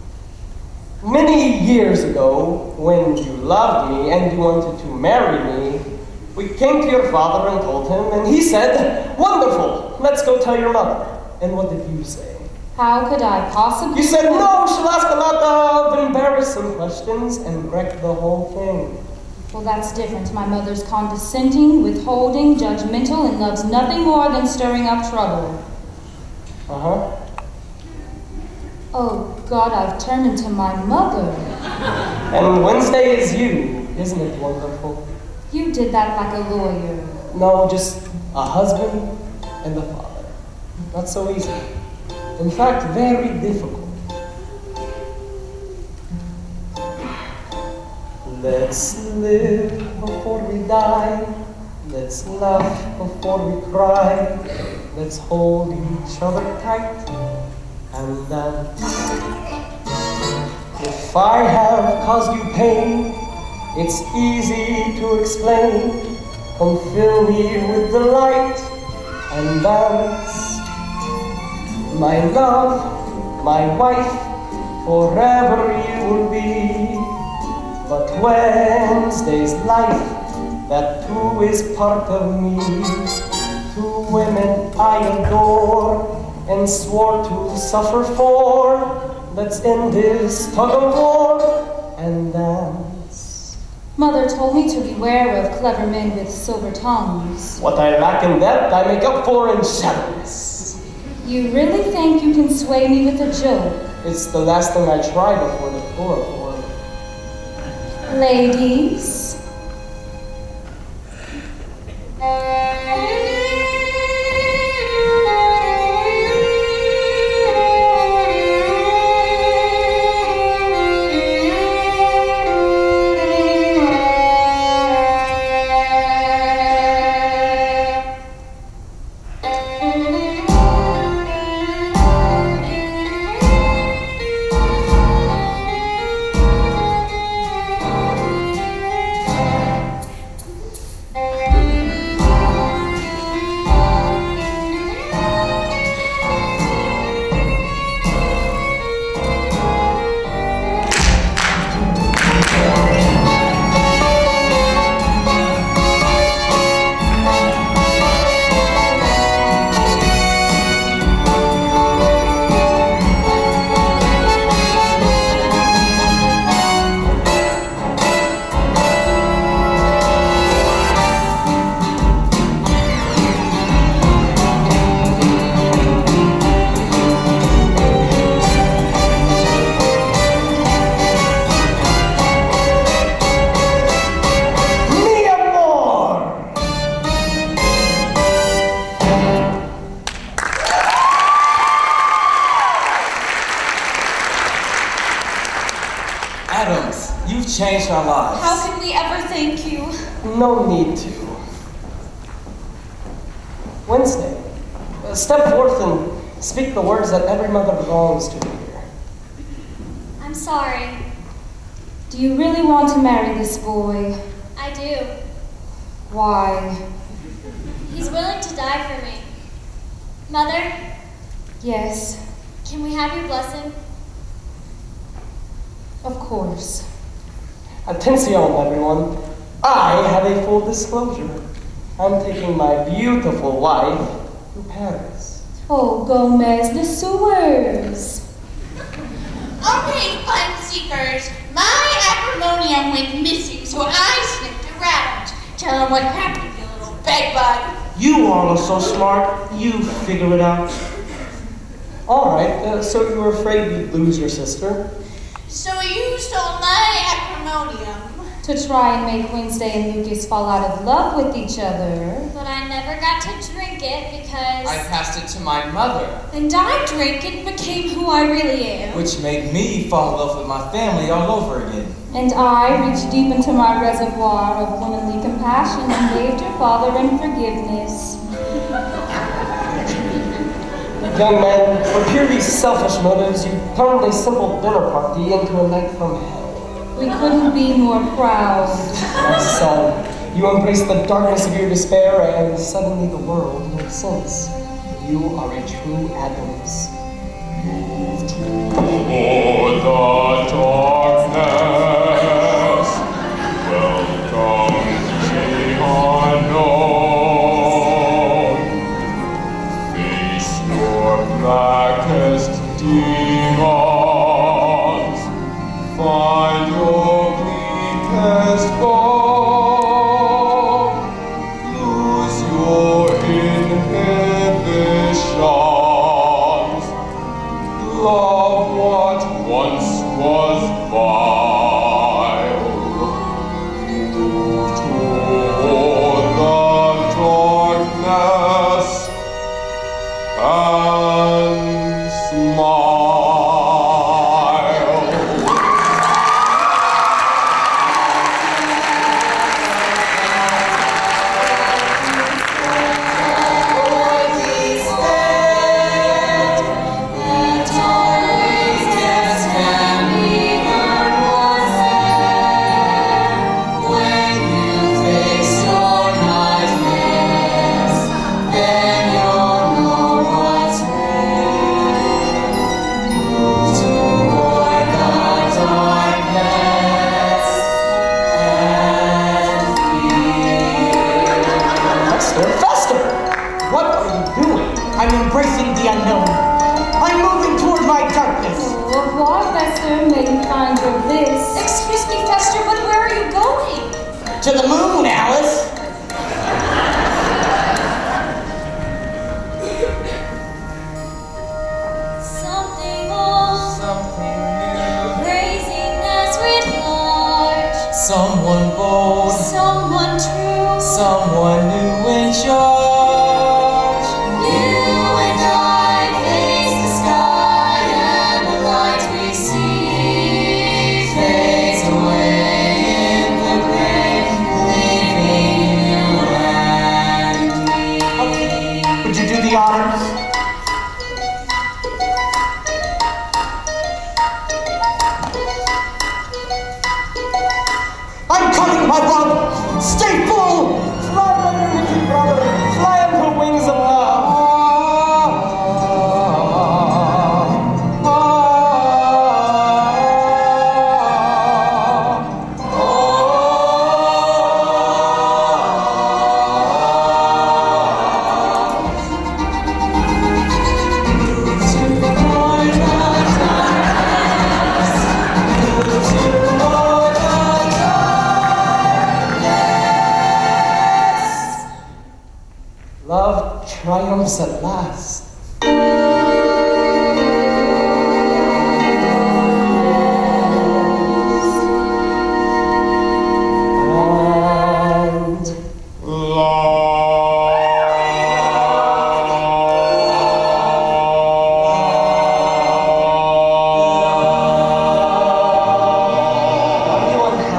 S5: Many years ago, when you loved me and you wanted to marry me, we came to your father and told him, and he said, wonderful, let's go tell your mother. And what did you say?
S4: How could I possibly?
S5: You said, no, she'll ask a lot of embarrassing questions and wreck the whole thing.
S4: Well, that's different. My mother's condescending, withholding, judgmental, and loves nothing more than stirring up trouble.
S5: Uh-huh.
S4: Oh, God, I've turned into my mother.
S5: And Wednesday is you. Isn't it wonderful?
S4: You did that like a lawyer.
S5: No, just a husband and a father. Not so easy. In fact, very difficult. Let's live before we die. Let's laugh before we cry. Let's hold each other tight and dance. If I have caused you pain, it's easy to explain. Come fill me with delight and dance. My love, my wife, forever you will be. But Wednesday's life, that too is part of me. Two women I adore and swore to suffer for. Let's end this tug of war and dance.
S4: Mother told me to beware of clever men with silver tongues.
S5: What I lack in depth, I make up for in shallowness.
S4: You really think you can sway me with a joke?
S5: It's the last thing I try before the chloroform.
S4: Ladies?
S8: changed our lives.
S2: How can we ever thank you?
S5: No need to. Wednesday, uh, step forth and speak the words that every mother longs to hear.
S2: I'm sorry.
S4: Do you really want to marry this boy?
S2: I do.
S4: Why?
S2: He's willing to die for me. Mother,
S4: Yes,
S2: can we have your blessing?
S4: of course.
S5: Attention, everyone. I have a full disclosure. I'm taking my beautiful wife to Paris.
S4: Oh, Gomez, the sewers.
S7: Okay, fun seekers. My acrimonium went missing, so I sniffed around. Tell them what happened, you little bedbug.
S6: You all are so smart. You figure it out.
S5: All right, uh, so you were afraid you'd lose your sister?
S7: So you stole my acrimonium.
S4: To try and make Wednesday and Lucas fall out of love with each other.
S2: But I never got to drink it because...
S3: I passed it to my mother,
S2: And I drank it and became who I really am.
S8: Which made me fall in love with my family all over again.
S4: And I reached deep into my reservoir of womanly compassion and waved your father in forgiveness.
S5: Young men, for purely selfish motives, you turned a simple dinner party into a night from hell.
S4: We couldn't be more proud.
S5: My son, you embraced the darkness of your despair, and suddenly the world makes sense. You are a true Addams.
S10: Oh, the darkness, welcome to the unknown. Face your blackest demons, find your weakest bone, lose your inhibitions. Love what once was vile. Move toward the darkness and smile.
S9: I'm embracing the unknown. I'm moving toward my darkness.
S4: Au revoir, Fester. May you find your bliss.
S2: Excuse me, Fester, but where are you going?
S9: To the moon, Alice.
S2: Something old,
S3: something new,
S2: craziness writ large.
S8: Someone bold,
S2: Someone true,
S8: someone new in charge.
S9: The honors. I'm coming, my love. Stay full. Fly underneath you, brother. Fly on the wings of love. Love triumphs at last. And everyone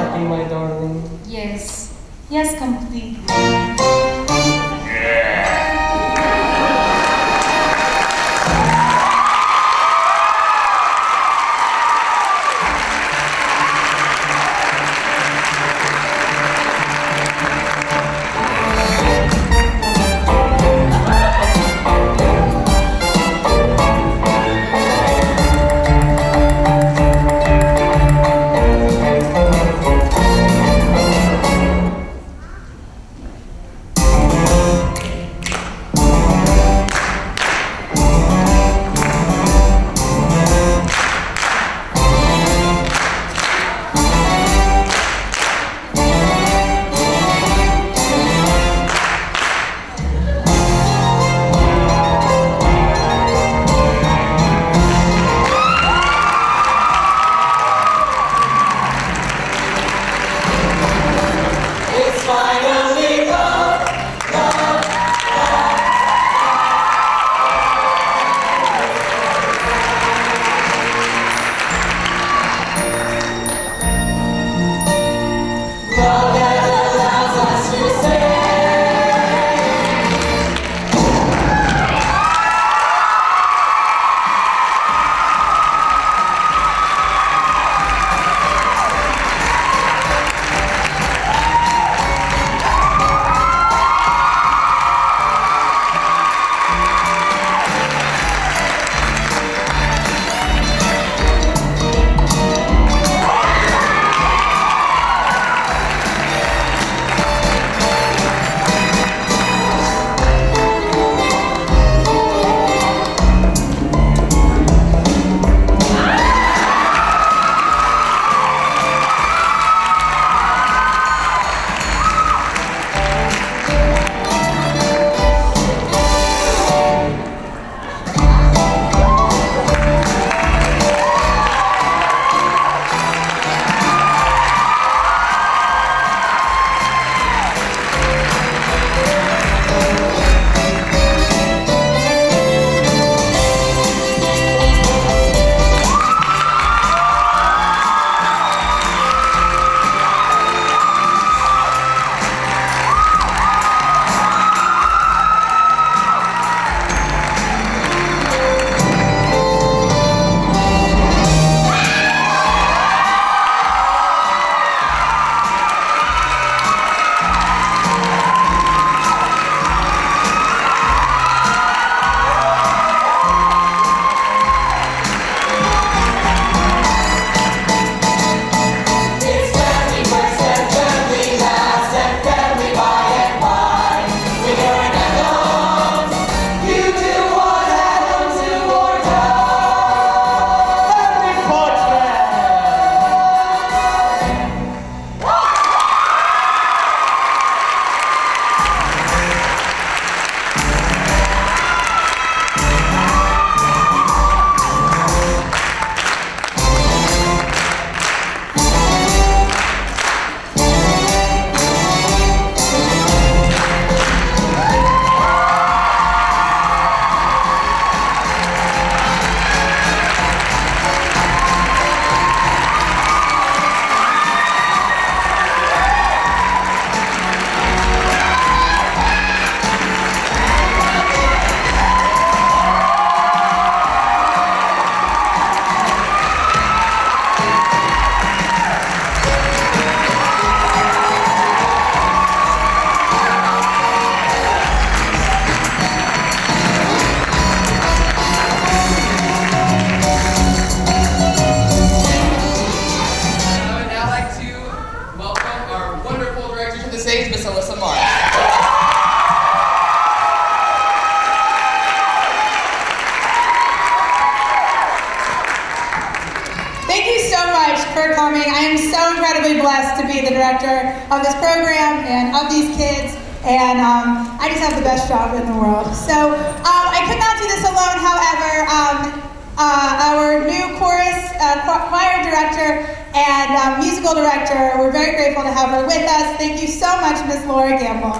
S11: of this program and of these kids. And um, I just have the best job in the world. So um, I could not do this alone, however. Um, uh, our new chorus, uh, choir director, and um, musical director, we're very grateful to have her with us. Thank you so much, Miss Laura Gamble.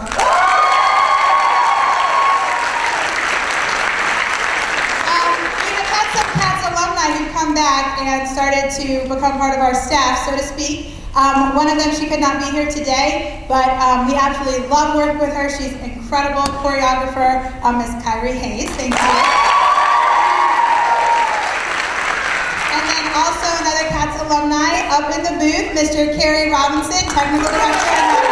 S11: Um, we have had some Cats alumni who've come back and started to become part of our staff, so to speak. Um, one of them, she could not be here today, but um, we absolutely love working with her. She's an incredible choreographer, um, Miss Kyrie Hayes. Thank you. And then also another Cats alumni up in the booth, Mister Kerry Robinson, technical director.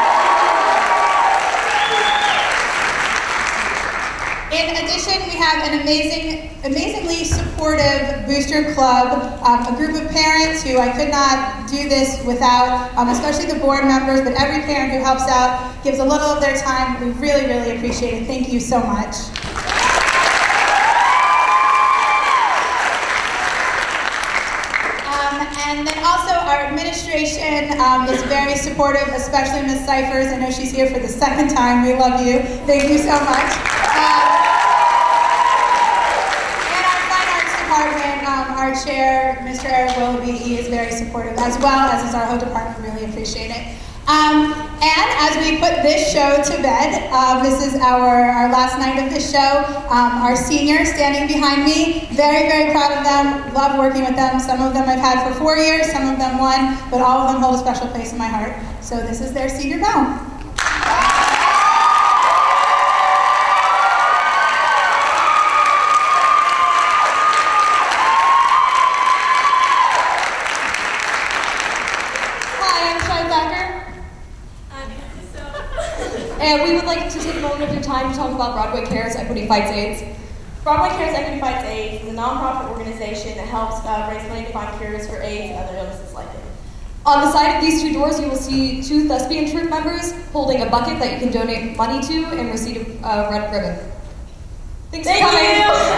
S11: In addition, we have an amazing, amazingly supportive booster club, um, a group of parents who I could not do this without, um, especially the board members, but every parent who helps out, gives a little of their time. We really, really appreciate it. Thank you so much. Um, and then also our administration um, is very supportive, especially Miz Cyphers. I know she's here for the second time. We love you. Thank you so much. Um, Our chair, Mister Eric Willoughby, he is very supportive, as well as is our whole department. Really appreciate it. Um, and as we put this show to bed, uh, this is our, our last night of this show. Um, our seniors standing behind me, very, very proud of them. Love working with them. Some of them I've had for four years, some of them one, but all of them hold a special place in my heart. So this is their senior bell.
S12: And we would like to take a moment of your time to talk about Broadway Cares Equity Fights AIDS. Broadway Cares Equity Fights AIDS is a nonprofit organization that helps uh, raise money to find cures for AIDS and other illnesses like it. On the side of these two doors, you will see two thespian troupe members holding a bucket that you can donate money to and receive a uh, red ribbon. Thanks
S7: Thank
S12: for coming.
S7: you.